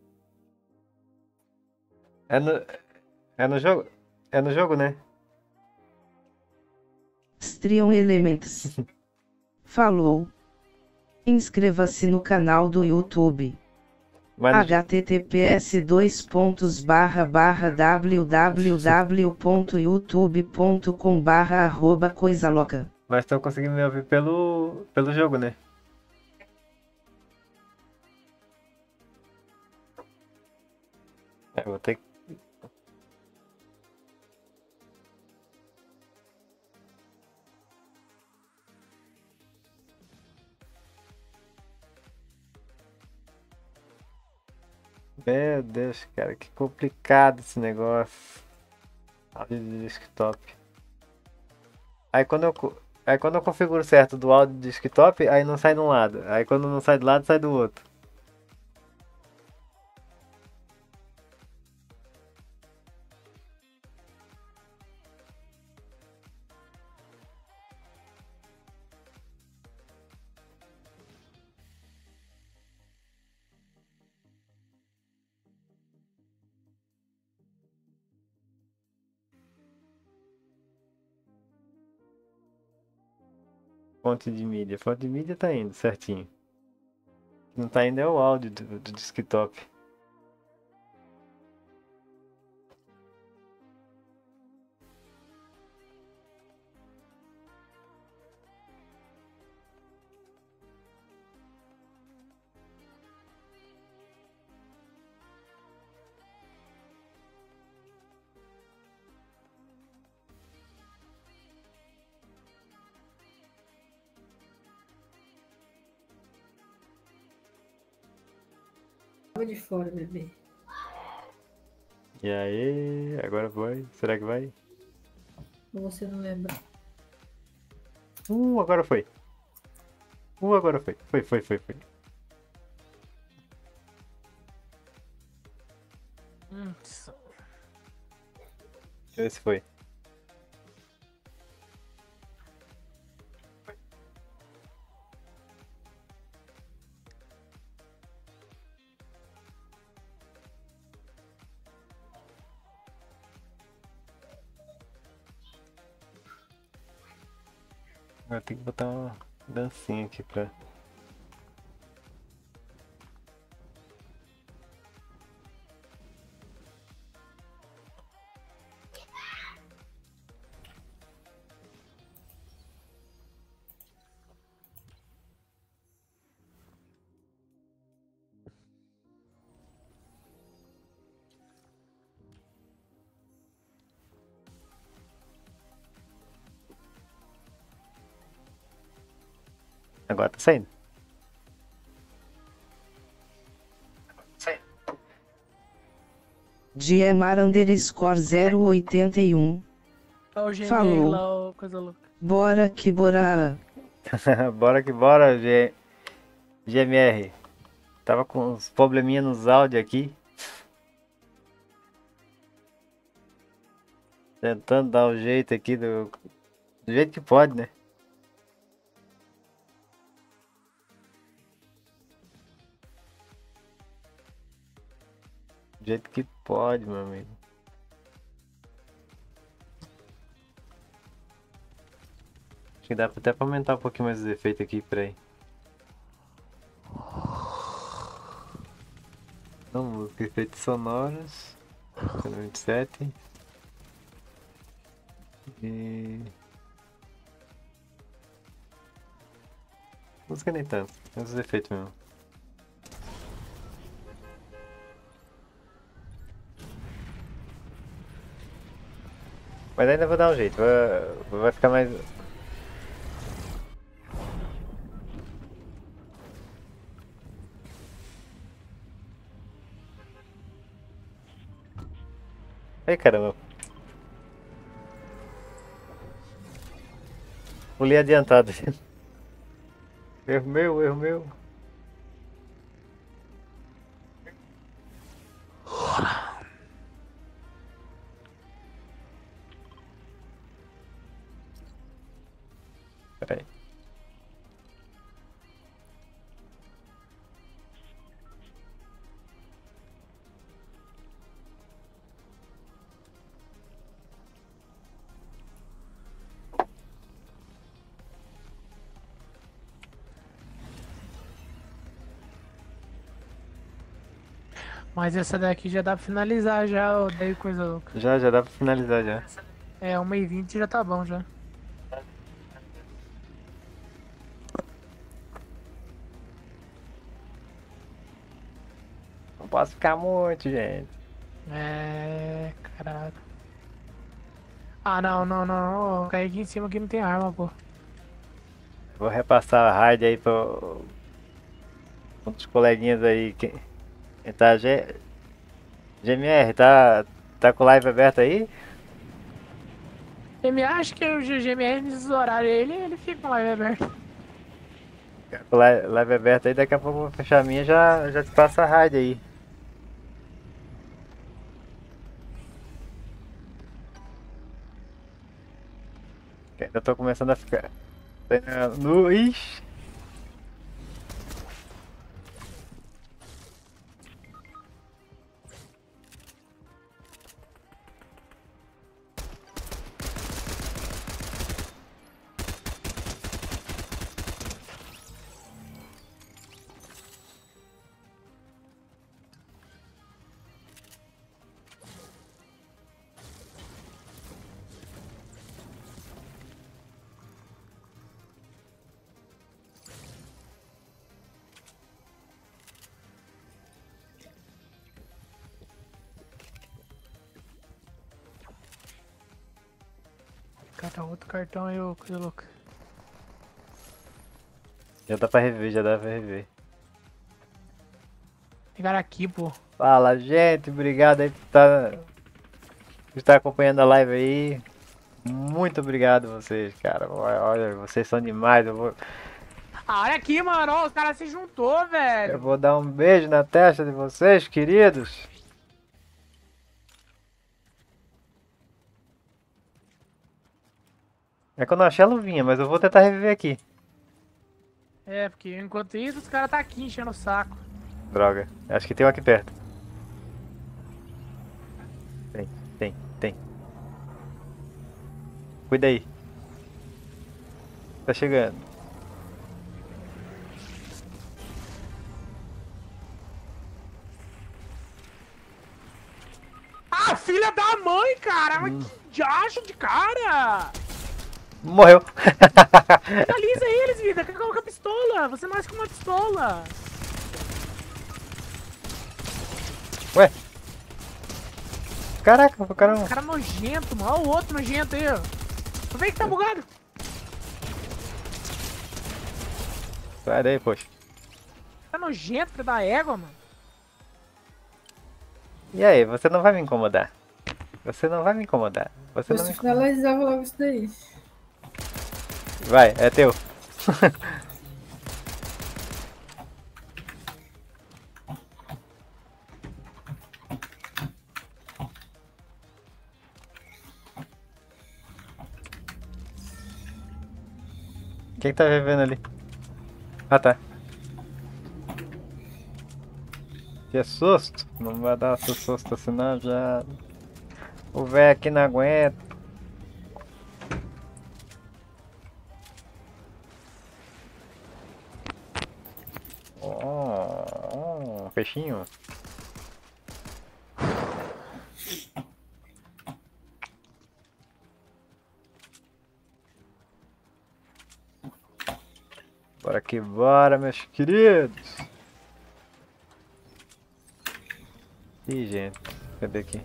[SPEAKER 5] É no, é no jogo? É no jogo, né?
[SPEAKER 3] Strion Elements. Falou. Inscreva-se no canal do YouTube.
[SPEAKER 5] Mas
[SPEAKER 3] https dois pontos barra barra www ponto youtube ponto com barra arroba coisa louca.
[SPEAKER 5] mas estão conseguindo me ouvir pelo, pelo jogo, né? É, vou ter que. Meu Deus, cara, que complicado esse negócio. Áudio de desktop. Aí quando eu, co- aí quando eu configuro certo do áudio de desktop, aí não sai de um lado. Aí quando não sai do lado, sai do outro. Fonte de mídia. Fonte de mídia tá indo certinho. O que não tá indo é o áudio do, do desktop.
[SPEAKER 7] Tava de fora, bebê.
[SPEAKER 5] E aí, agora vai? Será que vai?
[SPEAKER 7] Ou você não lembra?
[SPEAKER 5] Uh, agora foi. Uh, agora foi. Foi, foi, foi, foi.
[SPEAKER 4] Hum, só-
[SPEAKER 5] Esse foi. Agora tem que botar uma dancinha aqui pra. Agora tá saindo.
[SPEAKER 3] Diemar underscore zero oitenta e um.
[SPEAKER 4] Ó, o Gmail
[SPEAKER 3] Falou.
[SPEAKER 4] lá, ó, coisa louca.
[SPEAKER 3] Bora que bora.
[SPEAKER 5] Bora que bora, G... GMR. Tava com uns probleminha nos áudios aqui. Tentando dar o jeito aqui do... do jeito que pode, né? Do jeito que pode, meu amigo. Acho que dá até pra aumentar um pouquinho mais os efeitos aqui, peraí. Não, música, efeitos sonoros. vinte e sete. E... música nem tanto, é os efeitos mesmo. Mas ainda vou dar um jeito, vai, vai ficar mais... Ai caramba. Pulei adiantado. Erro meu, erro meu. Peraí.
[SPEAKER 4] Mas essa daqui já dá pra finalizar já, odeio coisa louca.
[SPEAKER 5] Já, já dá pra finalizar já.
[SPEAKER 4] É, uma e vinte já tá bom já.
[SPEAKER 5] Não posso ficar muito, gente.
[SPEAKER 4] É, caralho. Ah, não, não, não. Eu caí aqui em cima que não tem arma, pô.
[SPEAKER 5] Vou repassar a raid aí pro... os coleguinhas aí que... Tá, G... GMR, tá... tá com live aberta aí?
[SPEAKER 4] G M R, acho que o G M R nesses horários aí, ele, ele fica com live aberta.
[SPEAKER 5] Com live, live aberta aí, daqui a pouco eu vou fechar a minha e já, já te passo a raid aí. Eu tô começando a ficar... no... Ixi!
[SPEAKER 4] Cara, outro cartão aí, ô coisa louca.
[SPEAKER 5] Já dá pra rever, já dá pra rever.
[SPEAKER 4] Pegaram aqui, pô.
[SPEAKER 5] Fala, gente, obrigado aí por estar, por estar acompanhando a live aí. Muito obrigado a vocês, cara. Olha, vocês são demais. Eu vou,
[SPEAKER 4] Ah, olha aqui, mano. Ó, os caras se juntou,
[SPEAKER 5] eu
[SPEAKER 4] velho.
[SPEAKER 5] vou dar um beijo na testa de vocês, queridos. É que eu não achei a luvinha, mas eu vou tentar reviver aqui.
[SPEAKER 4] É, porque enquanto isso, os caras tá aqui enchendo o saco.
[SPEAKER 5] Droga, acho que tem um aqui perto. Tem, tem, tem. Cuida aí. Tá chegando.
[SPEAKER 4] Ah, filha da mãe, cara! Mas que diacho de cara!
[SPEAKER 5] Morreu.
[SPEAKER 4] Finaliza eles, vida! Quer colocar pistola? Você nasce com uma pistola!
[SPEAKER 5] Ué? Caraca, o cara não...
[SPEAKER 4] Cara nojento, mano. Olha o outro nojento aí, ó. Tu vê que tá bugado?
[SPEAKER 5] Sai daí, poxa.
[SPEAKER 4] Tá nojento, filho da égua, mano.
[SPEAKER 5] E aí, você não vai me incomodar. Você não vai me incomodar. Você não me
[SPEAKER 7] Você
[SPEAKER 5] incomoda.
[SPEAKER 7] finalizava logo isso daí.
[SPEAKER 5] Vai, é teu. Quem que tá vivendo ali? Ah, tá. Que susto! Não vai dar esse susto senão já... O velho aqui não aguenta. Oh, oh, peixinho. Bora que bora, meus queridos. Ih, gente, cadê aqui?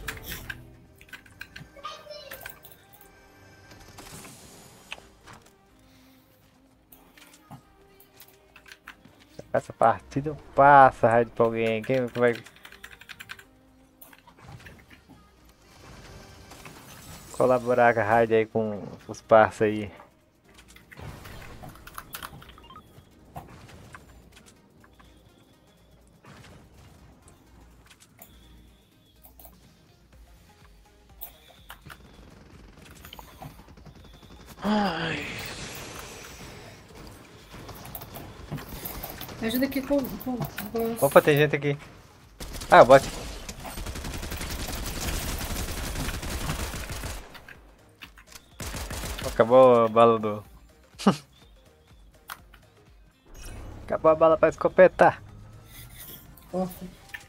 [SPEAKER 5] Essa partida passa raid pra alguém. Quem vai colaborar com a raid aí com os parça aí?
[SPEAKER 4] Ai.
[SPEAKER 7] Me ajuda aqui com. com, com...
[SPEAKER 5] Opa, tem gente aqui. Ah, bote. Acabou a bala do... Acabou a bala pra escopetar.
[SPEAKER 7] Opa.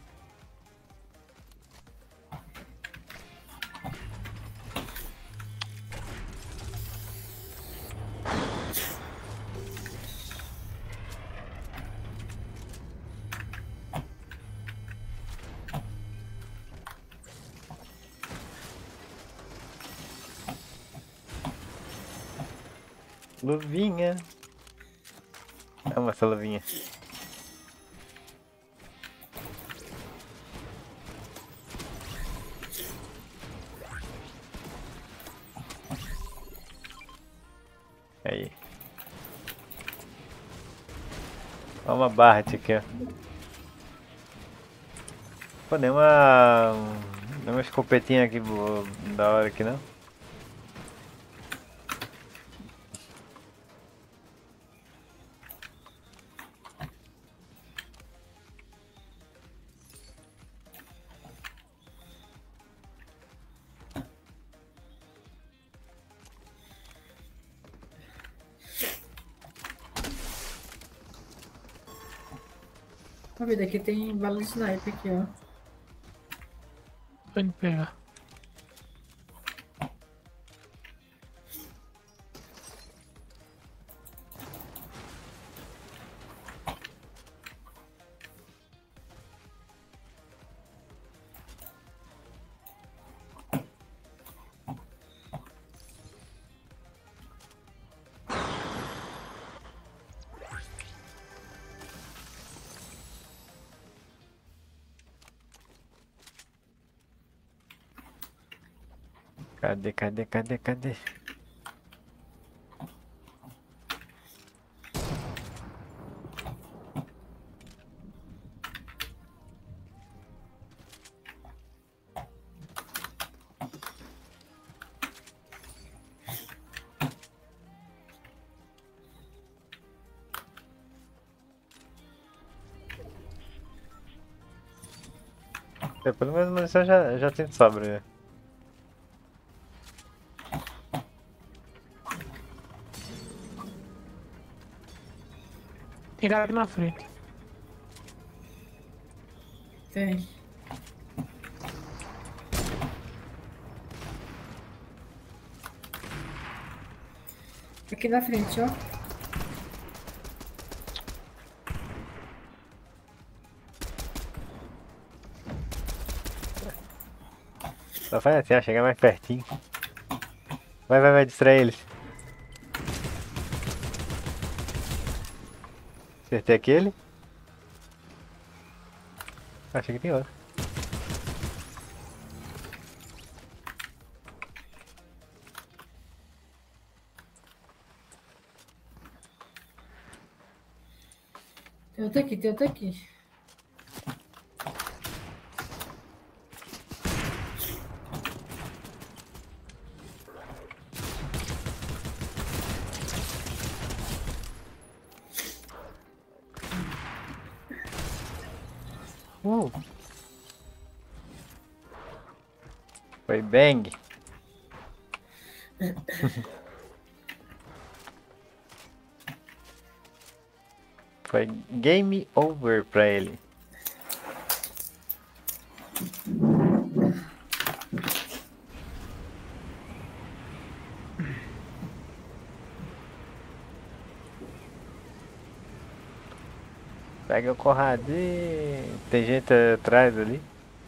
[SPEAKER 5] Luvinha. Amo essa luvinha. Aí. Olha uma barra aqui, ó. Pô, nem uma... Nem uma escopetinha aqui boa, da hora aqui, não?
[SPEAKER 7] Tá vendo? Aqui tem bala de sniper aqui, ó.
[SPEAKER 4] Tô indo pegar.
[SPEAKER 5] Cadê, cadê, cadê, cadê? É, pelo menos munição já, já tem de sobra, né?
[SPEAKER 4] Tem cara aqui na frente.
[SPEAKER 7] Tem. Aqui na frente, ó.
[SPEAKER 5] Só faz assim, ó, chega mais pertinho. Vai, vai, vai, distrair eles. Acertei aquele. Achei que tem outro.
[SPEAKER 7] outro aqui, tem outro aqui.
[SPEAKER 5] Uh. Foi bang. Foi game over pra ele. Pega o corradinho. Tem gente atrás ali.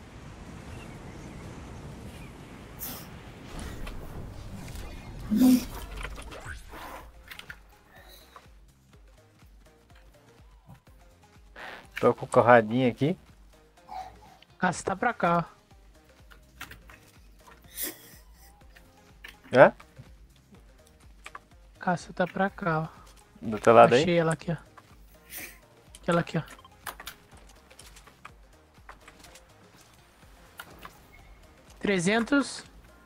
[SPEAKER 5] Tô com o corradinho aqui.
[SPEAKER 4] Cássio tá pra cá, ó.
[SPEAKER 5] Hã?
[SPEAKER 4] Cássio tá pra cá, ó.
[SPEAKER 5] Do teu lado aí?
[SPEAKER 4] Achei ela aqui, ó. Aquela aqui, ó. Trezentos.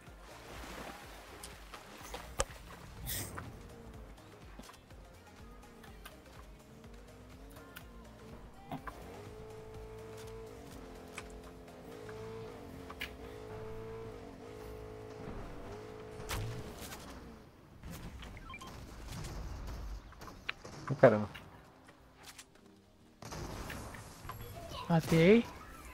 [SPEAKER 5] Oh, caramba.
[SPEAKER 4] Matei.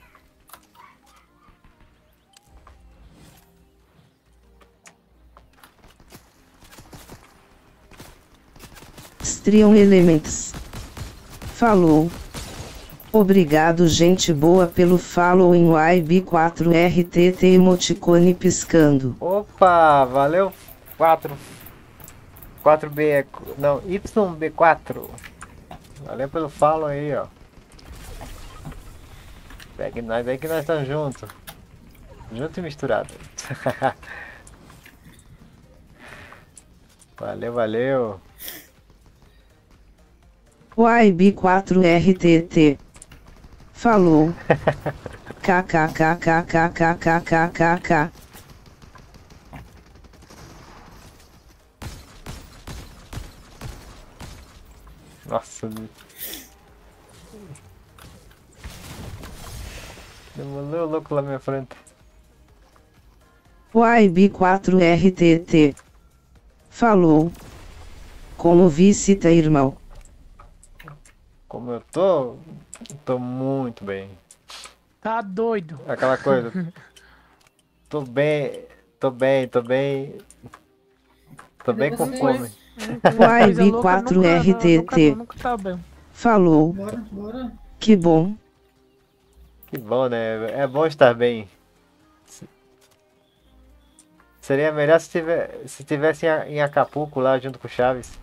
[SPEAKER 3] Strion Elements. Falou. Obrigado, gente boa, pelo follow em Y B quatro R T T emoticone piscando.
[SPEAKER 5] Opa, valeu. quatro. quatro B. Não, Y B quatro. Valeu pelo follow aí, ó. Pegue nós aí que nós estamos juntos. Junto e misturado. Valeu, valeu.
[SPEAKER 3] Y B quatro R T T. Falou. Kkkkkkkkkkk.
[SPEAKER 5] Nossa. Demolou louco lá na minha frente.
[SPEAKER 3] Y B quatro R T T. Falou. Como visita, irmão?
[SPEAKER 5] Como eu tô? Tô muito bem.
[SPEAKER 4] Tá doido.
[SPEAKER 5] Aquela coisa. Tô bem, tô bem, tô bem. Tô bem com fome.
[SPEAKER 3] Y B quatro R T T.
[SPEAKER 4] Nunca tá bem.
[SPEAKER 3] Falou.
[SPEAKER 7] Bora, bora.
[SPEAKER 3] Que bom.
[SPEAKER 5] Que bom, né? É bom estar bem. Seria melhor se tiver, se tivesse em em Acapulco lá junto com o Chaves.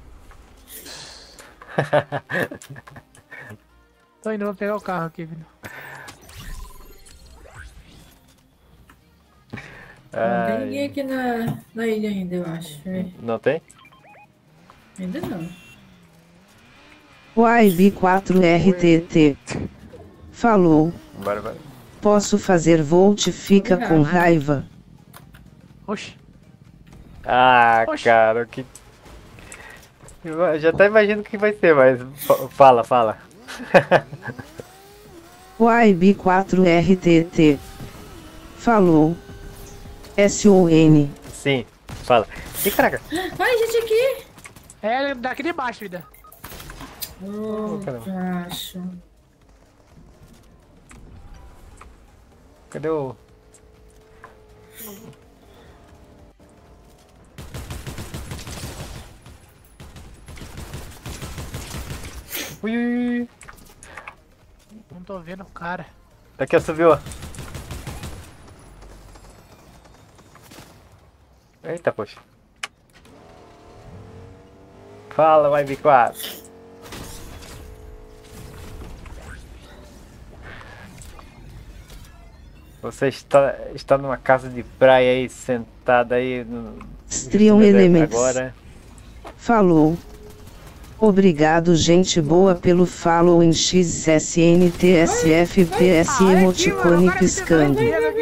[SPEAKER 4] Tô indo, vou pegar o carro aqui, filho.
[SPEAKER 7] Não tem
[SPEAKER 5] Ai,
[SPEAKER 7] ninguém aqui na, na ilha ainda, eu acho. É,
[SPEAKER 5] não tem?
[SPEAKER 7] ainda não.
[SPEAKER 3] Y B quatro R T T. Falou.
[SPEAKER 5] Bora, bora.
[SPEAKER 3] Posso fazer volt, fica com raiva.
[SPEAKER 4] Oxi.
[SPEAKER 5] Ah,
[SPEAKER 4] Oxe.
[SPEAKER 5] cara, que. Eu já até imagino o que vai ser, mas fa- fala, fala.
[SPEAKER 3] Y B quatro R T T. Falou. S O N.
[SPEAKER 5] Sim, fala. Ih, caraca.
[SPEAKER 7] Ai, gente, aqui!
[SPEAKER 4] É daqui de baixo, vida.
[SPEAKER 7] Ô,
[SPEAKER 5] caramba.
[SPEAKER 7] cacho.
[SPEAKER 5] Cadê o. Ui, ui, ui.
[SPEAKER 4] Não tô vendo o cara.
[SPEAKER 5] Daqui ó, subiu, ó. Eita, poxa. Fala, Y B quatro. Você está, está numa casa de praia aí, sentada aí no
[SPEAKER 3] Strion
[SPEAKER 5] no deserto
[SPEAKER 3] Elements.
[SPEAKER 5] agora.
[SPEAKER 3] Falou. Obrigado gente boa pelo follow em X S N T S F P S emoticone piscando.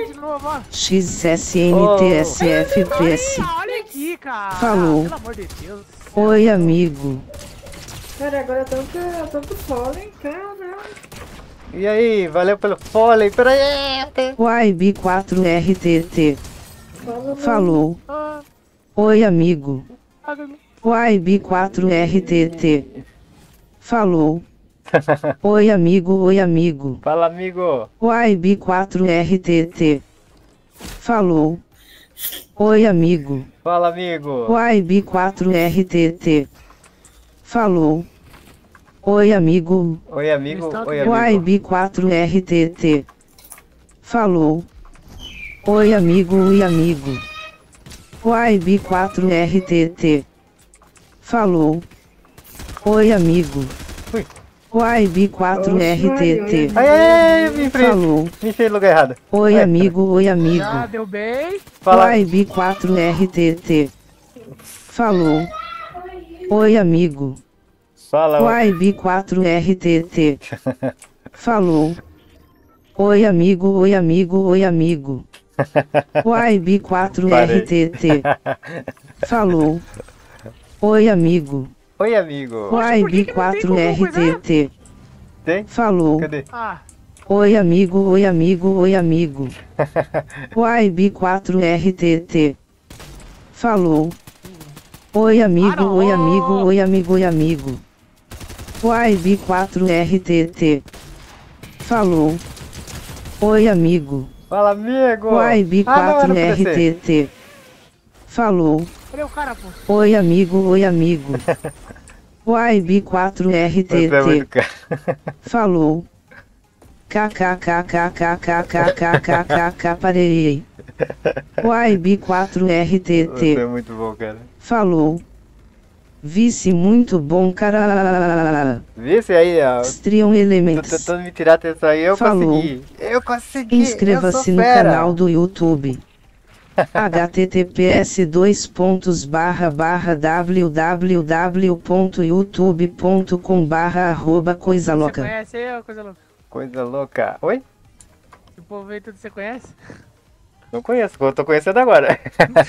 [SPEAKER 3] X S N T S F P S.
[SPEAKER 4] Olha aqui, cara.
[SPEAKER 3] Falou.
[SPEAKER 4] Pelo amor de Deus.
[SPEAKER 3] Oi amigo.
[SPEAKER 7] Cara, agora tanto, tanto pólen, cara.
[SPEAKER 5] E aí, valeu pelo follow. Peraí.
[SPEAKER 3] Y B quatro R T T.
[SPEAKER 7] Fala,
[SPEAKER 3] Falou.
[SPEAKER 4] Ah,
[SPEAKER 3] Oi amigo.
[SPEAKER 4] ah,
[SPEAKER 3] Y B quatro R T T. Falou. Oi amigo, oi amigo.
[SPEAKER 5] Fala, amigo.
[SPEAKER 3] Y B quatro R T T. Falou. Oi amigo.
[SPEAKER 5] Fala, amigo.
[SPEAKER 3] Y B quatro R T T. Falou. Oi amigo.
[SPEAKER 5] Oi, amigo. Oi,
[SPEAKER 3] Y
[SPEAKER 5] amigo.
[SPEAKER 3] B quatro R T T. Falou. Oi amigo, oi amigo. Y B quatro R T T. Falou. Oi amigo.
[SPEAKER 5] Ui.
[SPEAKER 3] Y B quatro R T T.
[SPEAKER 5] Ai, ai, ai, me enfrei.
[SPEAKER 3] Falou.
[SPEAKER 5] Me enfrei no lugar errado.
[SPEAKER 3] Oi
[SPEAKER 5] Ai,
[SPEAKER 3] amigo, oi amigo.
[SPEAKER 4] já deu bem.
[SPEAKER 5] Fala.
[SPEAKER 3] Y B quatro R T T. Falou. Oi amigo.
[SPEAKER 5] Fala.
[SPEAKER 3] Y B quatro R T T. Falou. Oi amigo, oi amigo, oi amigo. Y B quatro R T T. Falou. Oi amigo.
[SPEAKER 5] Oi, amigo.
[SPEAKER 3] Y B quatro R T T.
[SPEAKER 5] Tem?
[SPEAKER 3] Falou.
[SPEAKER 5] Cadê?
[SPEAKER 4] Ah,
[SPEAKER 3] Oi amigo, oi amigo, oi amigo. Y B quatro R T T. Falou. Oi amigo, oi amigo, oi amigo, oi amigo. Y B quatro R T T. Falou. Oi amigo.
[SPEAKER 5] Fala, amigo.
[SPEAKER 3] Y B
[SPEAKER 5] Ah, não, era
[SPEAKER 3] quatro
[SPEAKER 5] pra
[SPEAKER 3] R
[SPEAKER 5] descer.
[SPEAKER 3] T T. Falou.
[SPEAKER 4] cadê o cara, pô?
[SPEAKER 3] Oi amigo, oi amigo. Y B quatro R T
[SPEAKER 5] Você é muito
[SPEAKER 3] T.
[SPEAKER 5] cara.
[SPEAKER 3] Falou. KKKKKKKKKKK parei. Y B quatro R T
[SPEAKER 5] Você é
[SPEAKER 3] T.
[SPEAKER 5] muito bom, cara.
[SPEAKER 3] Falou. Vice muito bom cara.
[SPEAKER 5] Vê se aí, ó.
[SPEAKER 3] Strion
[SPEAKER 5] Tô
[SPEAKER 3] Elements.
[SPEAKER 5] tentando me tirar atenção aí. Eu
[SPEAKER 3] Falou.
[SPEAKER 5] consegui. Eu consegui.
[SPEAKER 3] Inscreva-se
[SPEAKER 5] eu
[SPEAKER 3] no
[SPEAKER 5] sou fera.
[SPEAKER 3] canal do YouTube. https dois pontos barra barra www ponto youtube ponto com barra arroba coisa
[SPEAKER 4] Você
[SPEAKER 3] louca.
[SPEAKER 4] conhece aí, ô, coisa louca?
[SPEAKER 5] Coisa louca. Oi?
[SPEAKER 4] O povo aí tudo você conhece?
[SPEAKER 5] Não conheço. Eu tô conhecendo agora.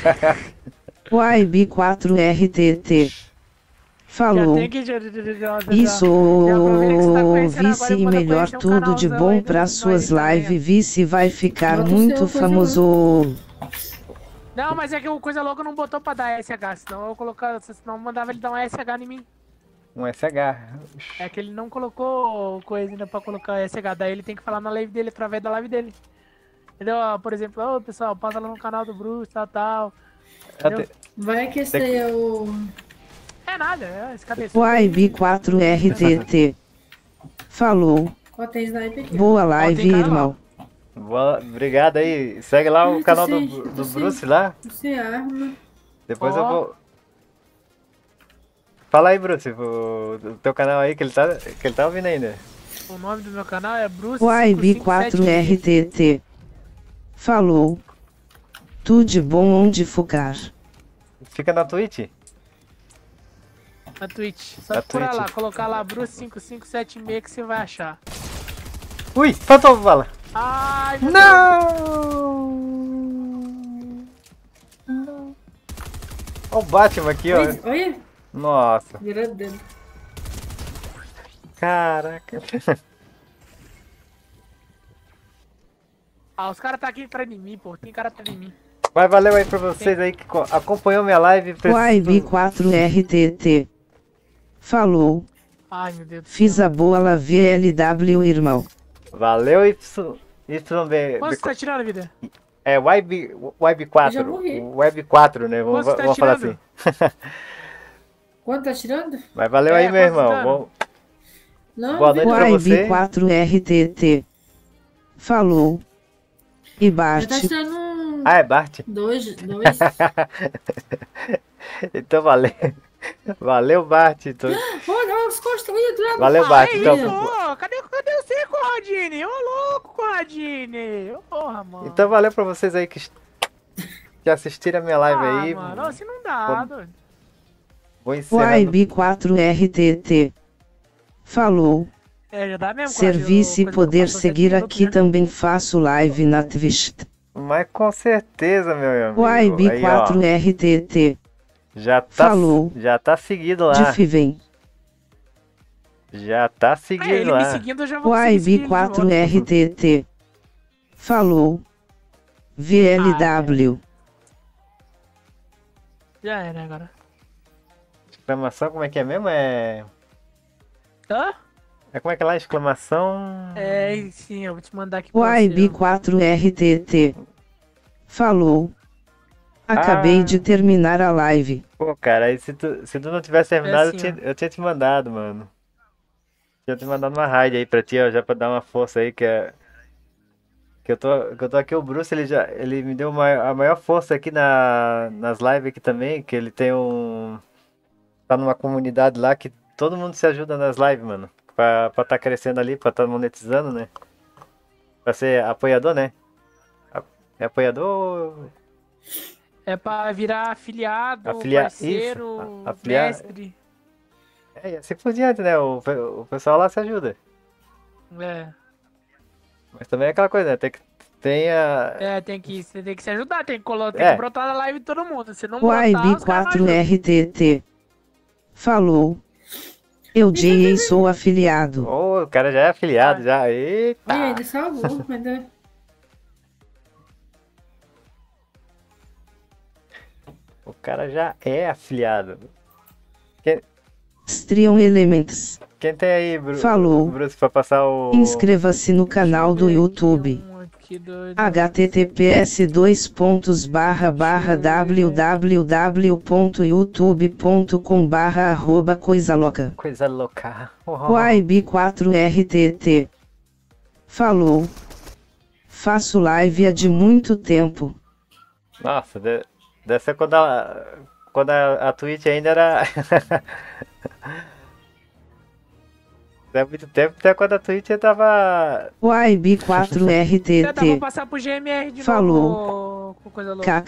[SPEAKER 3] Y B quatro R T T.
[SPEAKER 4] Já
[SPEAKER 3] Falou.
[SPEAKER 4] tem que... Já, já, já, já, já-
[SPEAKER 3] Isso,
[SPEAKER 4] já aproveita que você tá conhecendo
[SPEAKER 3] vice
[SPEAKER 4] agora
[SPEAKER 3] e
[SPEAKER 4] e manda
[SPEAKER 3] melhor
[SPEAKER 4] conhecer um
[SPEAKER 3] tudo de
[SPEAKER 4] canalzão
[SPEAKER 3] bom
[SPEAKER 4] aí do-
[SPEAKER 3] para
[SPEAKER 4] do
[SPEAKER 3] suas
[SPEAKER 4] aí também.
[SPEAKER 3] lives. Vice vai ficar
[SPEAKER 7] Bota o
[SPEAKER 3] muito
[SPEAKER 7] seu, coisa
[SPEAKER 3] famoso.
[SPEAKER 4] Não, mas é que o Coisa Louca não botou pra dar S H, senão eu colocava, senão eu mandava ele dar um S H em mim.
[SPEAKER 5] Um S H.
[SPEAKER 4] É que ele não colocou coisa ainda pra colocar S H, daí ele tem que falar na live dele, através da live dele. Entendeu? Ó, por exemplo, ô pessoal, passa lá no canal do Bruce, tal, tal.
[SPEAKER 5] Até-
[SPEAKER 7] Vai que esse aí é o.
[SPEAKER 4] É nada, é esse cabeça.
[SPEAKER 3] Y B quatro R T T. Falou.
[SPEAKER 7] Ó, tem sniper aqui.
[SPEAKER 3] Boa live,
[SPEAKER 4] tem cara lá.
[SPEAKER 3] irmão.
[SPEAKER 5] Boa, obrigado aí. Segue lá o
[SPEAKER 7] Ai,
[SPEAKER 5] canal
[SPEAKER 7] tô
[SPEAKER 5] do,
[SPEAKER 7] sem-
[SPEAKER 5] do
[SPEAKER 7] tô sem-
[SPEAKER 5] Bruce lá.
[SPEAKER 7] Você arma.
[SPEAKER 5] Depois
[SPEAKER 4] Ó.
[SPEAKER 5] eu vou. Fala aí, Bruce, o, o teu canal aí que ele tá, que ele tá ouvindo ainda.
[SPEAKER 4] O nome do meu canal é Bruce
[SPEAKER 3] Y B quatro R T T. Falou. Tudo de bom onde focar.
[SPEAKER 5] Fica na Twitch?
[SPEAKER 4] Na Twitch. Só
[SPEAKER 5] Na
[SPEAKER 4] procurar
[SPEAKER 5] Twitch.
[SPEAKER 4] lá, colocar lá Bruce cinco cinco sete seis que você vai achar.
[SPEAKER 5] Ui, faltou bala.
[SPEAKER 4] Ai, meu
[SPEAKER 5] Não! Não. Olha o Batman aqui, ó.
[SPEAKER 7] Olha, olha.
[SPEAKER 5] Nossa,
[SPEAKER 7] Vira dedo.
[SPEAKER 5] caraca.
[SPEAKER 4] Ah, os caras tá aqui atrás de mim, pô. Tem cara atrás de mim.
[SPEAKER 5] Mas valeu aí pra vocês aí que co- acompanhou minha live.
[SPEAKER 3] Y B quatro R T T. Falou.
[SPEAKER 4] Ai, meu Deus do
[SPEAKER 3] Fiz
[SPEAKER 4] céu.
[SPEAKER 3] a boa lá V L W, irmão.
[SPEAKER 5] Valeu, Y. YB.
[SPEAKER 4] Quanto você tá tirando, vida?
[SPEAKER 5] É Y B, Y B quatro.
[SPEAKER 7] Eu já morri.
[SPEAKER 5] Y B quatro, né? Vamos,
[SPEAKER 4] Quanto você tá
[SPEAKER 5] vamos falar assim.
[SPEAKER 4] tirando?
[SPEAKER 7] Quanto tá tirando?
[SPEAKER 5] Mas valeu
[SPEAKER 4] É,
[SPEAKER 5] aí, meu
[SPEAKER 4] quantos
[SPEAKER 5] irmão.
[SPEAKER 4] danos?
[SPEAKER 5] Bom,
[SPEAKER 7] Não,
[SPEAKER 5] Boa noite pra
[SPEAKER 3] Y
[SPEAKER 5] você.
[SPEAKER 3] B quatro R T T. Falou. E
[SPEAKER 7] já tá
[SPEAKER 3] Bart.
[SPEAKER 7] tirando um.
[SPEAKER 5] Ah, é Bart?
[SPEAKER 7] Dois, dois.
[SPEAKER 5] Então valeu. Valeu, Bart. Então-
[SPEAKER 7] Olha, olha os costas, olha do lado.
[SPEAKER 5] Valeu,
[SPEAKER 7] Ah,
[SPEAKER 5] Bart.
[SPEAKER 7] aí,
[SPEAKER 5] Então,
[SPEAKER 4] Ô, cadê, cadê você, Corradini? Ô, louco, Corradini. Ô, porra, mano.
[SPEAKER 5] então valeu pra vocês aí que, que assistiram a minha live
[SPEAKER 4] ah,
[SPEAKER 5] aí.
[SPEAKER 4] mano, assim não dá,
[SPEAKER 5] Vou-
[SPEAKER 4] doido.
[SPEAKER 5] Vou encerrando.
[SPEAKER 3] Y B quatro R T T. Falou.
[SPEAKER 4] É, já dá mesmo.
[SPEAKER 3] Serviço e poder seguir aqui também faço live na Twitch.
[SPEAKER 5] Mas com certeza, meu amigo.
[SPEAKER 3] Y B
[SPEAKER 5] Aí,
[SPEAKER 3] quatro
[SPEAKER 5] ó,
[SPEAKER 3] R T T.
[SPEAKER 5] já tá,
[SPEAKER 3] Falou.
[SPEAKER 5] já tá seguido lá.
[SPEAKER 3] De Fivem.
[SPEAKER 5] Já tá
[SPEAKER 4] É,
[SPEAKER 5] seguido
[SPEAKER 4] ele
[SPEAKER 5] lá.
[SPEAKER 4] me seguindo, eu já vou
[SPEAKER 3] Y
[SPEAKER 4] conseguir seguir
[SPEAKER 3] B
[SPEAKER 4] ele
[SPEAKER 3] quatro
[SPEAKER 4] de volta.
[SPEAKER 3] R T T. Falou. V L W.
[SPEAKER 4] Já era agora.
[SPEAKER 5] Exclamação, como é que é mesmo? É.
[SPEAKER 4] Hã?
[SPEAKER 5] É como é que é lá? Exclamação.
[SPEAKER 4] É, sim, eu vou te mandar aqui pra
[SPEAKER 3] Y
[SPEAKER 4] você,
[SPEAKER 3] B
[SPEAKER 4] ó.
[SPEAKER 3] quatro R T T. Falou. Acabei
[SPEAKER 5] Ah.
[SPEAKER 3] de terminar a live.
[SPEAKER 5] Pô, cara, aí se tu, se tu não tivesse terminado,
[SPEAKER 4] assim,
[SPEAKER 5] eu, tinha, eu tinha te mandado, mano. Tinha te mandado uma raid aí pra ti, ó, já pra dar uma força aí, que é. Que eu tô, que eu tô aqui, o Bruce, ele já. Ele me deu uma, a maior força aqui na, nas lives aqui também, que ele tem um. Tá numa comunidade lá que todo mundo se ajuda nas lives, mano. Pra, pra tá crescendo ali, pra tá monetizando, né? Pra ser apoiador, né? A- É apoiador.
[SPEAKER 4] É pra virar afiliado,
[SPEAKER 5] Afilia-
[SPEAKER 4] parceiro,
[SPEAKER 5] isso, a- afiliar-
[SPEAKER 4] mestre.
[SPEAKER 5] É, e assim por diante, né? O, pe- o pessoal lá se ajuda.
[SPEAKER 4] É.
[SPEAKER 5] Mas também é aquela coisa, né? Tem que. Tem a.
[SPEAKER 4] É, tem que, você tem que se ajudar, tem que, colo- tem
[SPEAKER 5] É.
[SPEAKER 4] que brotar na live de todo mundo. Se não
[SPEAKER 3] Y
[SPEAKER 4] brotar,
[SPEAKER 3] B
[SPEAKER 4] os caras não
[SPEAKER 3] quatro
[SPEAKER 4] ajudam.
[SPEAKER 3] R T T. Falou. Eu J A sou afiliado.
[SPEAKER 5] Ô, o cara já é afiliado, já. Eita!
[SPEAKER 7] Olha, ainda salvou, ainda.
[SPEAKER 5] O cara já é afiliado.
[SPEAKER 3] Strion Elements.
[SPEAKER 5] Quem tem aí, Bru
[SPEAKER 3] Falou.
[SPEAKER 5] Bruce, pra passar o.
[SPEAKER 3] Inscreva-se no canal do YouTube.
[SPEAKER 4] Um aqui do-
[SPEAKER 3] https dois pontos barra barra www.youtube.com barra arroba coisa louca.
[SPEAKER 5] Coisa louca. Oh.
[SPEAKER 3] Y B quatro R T T. Falou. Faço live há de muito tempo.
[SPEAKER 5] Nossa, de- deve ser quando a, quando a, a Twitch ainda era. Há muito tempo, até quando a Twitch tava.
[SPEAKER 3] Y B quatro R T
[SPEAKER 4] Já dá pra
[SPEAKER 3] T.
[SPEAKER 4] passar pro G M R de
[SPEAKER 3] Falou.
[SPEAKER 4] novo. Com coisa louca.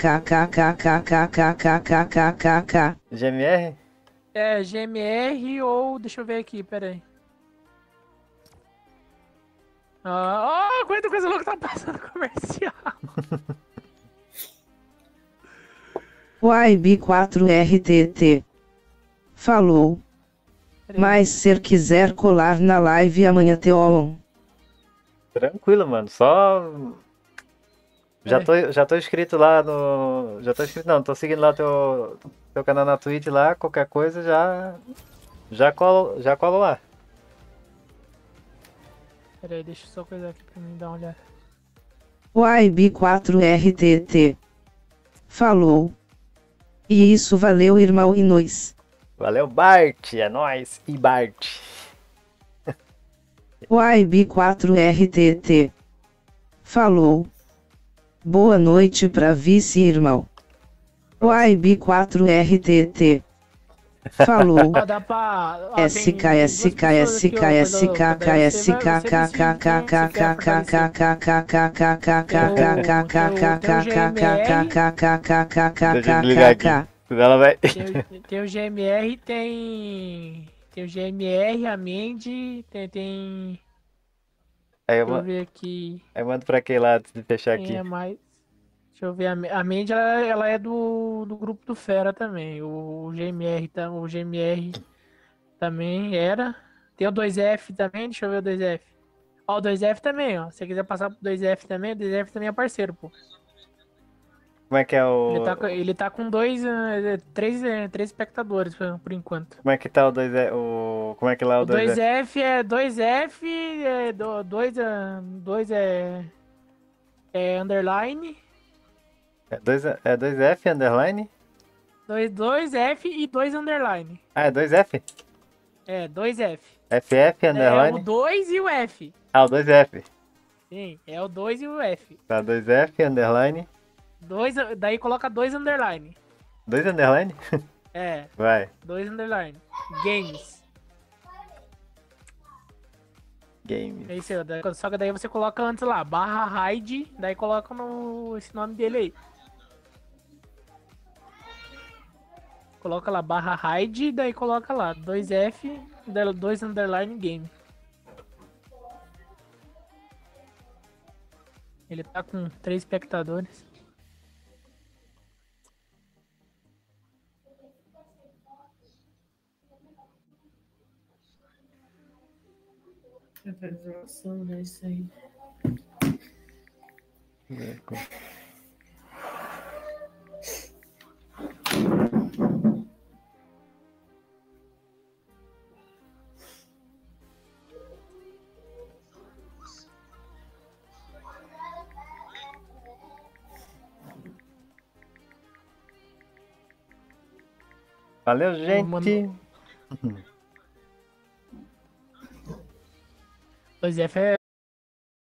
[SPEAKER 3] kkkkkkkkkkkk.
[SPEAKER 5] G M R?
[SPEAKER 4] É, G M R ou. Deixa eu ver aqui, pera aí. Ah, oh, quanta coisa louca tá passando comercial.
[SPEAKER 3] Y B quatro R T T. Falou.
[SPEAKER 4] Pera aí.
[SPEAKER 3] Mas se quiser colar na live amanhã te on.
[SPEAKER 5] Tranquilo, mano. Só. Já
[SPEAKER 4] É.
[SPEAKER 5] tô, já tô inscrito lá no. Já tô inscrito, não, tô seguindo lá teu, teu canal na Twitch lá, qualquer coisa já. Já colo, já colo lá.
[SPEAKER 4] Pera aí, deixa eu só coisar aqui pra mim dar uma olhada.
[SPEAKER 3] Y B quatro R T T. Falou. E isso valeu, irmão e nós.
[SPEAKER 5] Valeu, Bart, é nóis. E Bart.
[SPEAKER 3] Y B quatro R T T. Falou. Boa noite pra vice-irmão. Y B quatro R T T. Falou.
[SPEAKER 4] Ó, dá pra. ó, tem
[SPEAKER 3] S K
[SPEAKER 4] duas
[SPEAKER 3] S K
[SPEAKER 4] pessoas
[SPEAKER 3] S
[SPEAKER 4] aqui, ó,
[SPEAKER 3] K
[SPEAKER 4] coisa
[SPEAKER 3] S
[SPEAKER 4] louca.
[SPEAKER 3] K K
[SPEAKER 4] Daí
[SPEAKER 3] S
[SPEAKER 4] você vai-
[SPEAKER 3] K
[SPEAKER 4] você
[SPEAKER 3] K
[SPEAKER 4] decide
[SPEAKER 3] K
[SPEAKER 4] quem
[SPEAKER 3] K
[SPEAKER 4] você quer
[SPEAKER 3] K K K
[SPEAKER 4] fortalecer.
[SPEAKER 3] K K K K K K K K K K K K K
[SPEAKER 5] Deixa eu desligar
[SPEAKER 3] K
[SPEAKER 5] aqui. Senão ela vai.
[SPEAKER 4] Tem, o- tem o G M R, tem. Tem o G M R, a Mandy, tem. tem
[SPEAKER 5] Aí eu,
[SPEAKER 4] deixa eu
[SPEAKER 5] ma-
[SPEAKER 4] ver aqui.
[SPEAKER 5] aí eu mando pra quem lá antes de fechar aqui.
[SPEAKER 4] Quem é mais? Deixa eu ver. A, Ma- a Mandy, ela, ela é do, do grupo do Fera também. O G M R, tá, o G M R também era. Tem o dois F também, deixa eu ver o dois F. Ó, o dois F também, ó. Se você quiser passar pro dois F também, o dois F também é parceiro, pô.
[SPEAKER 5] Como é que é o.
[SPEAKER 4] Ele tá, com- ele tá com dois, eh, três, eh, três espectadores por por enquanto.
[SPEAKER 5] Como é que tá o dois F? O... Como é que lá é o
[SPEAKER 4] O
[SPEAKER 5] dois
[SPEAKER 4] dois
[SPEAKER 5] F?
[SPEAKER 4] F é dois F, é do- dois, ah, dois é, é underline,
[SPEAKER 5] É dois é dois F underline?
[SPEAKER 4] dois, dois F e dois underline.
[SPEAKER 5] Ah, é dois F?
[SPEAKER 4] É, dois F.
[SPEAKER 5] F F
[SPEAKER 4] É o
[SPEAKER 5] underline?
[SPEAKER 4] dois e o F.
[SPEAKER 5] Ah, o dois F.
[SPEAKER 4] Sim, é o dois e o F.
[SPEAKER 5] Tá, dois F underline.
[SPEAKER 4] Dois, daí coloca dois underline.
[SPEAKER 5] dois underline?
[SPEAKER 4] É,
[SPEAKER 5] Vai.
[SPEAKER 4] dois underline. Games.
[SPEAKER 5] Games.
[SPEAKER 4] É isso aí, daí- só que daí você coloca antes lá, barra raid, daí coloca no, esse nome dele aí. Coloca lá barra hide, daí coloca lá dois F, dois underline game. Ele tá com três espectadores.
[SPEAKER 7] É pra desolação, né? Isso aí.
[SPEAKER 5] Valeu,
[SPEAKER 4] Mano.
[SPEAKER 5] gente.
[SPEAKER 4] dois F é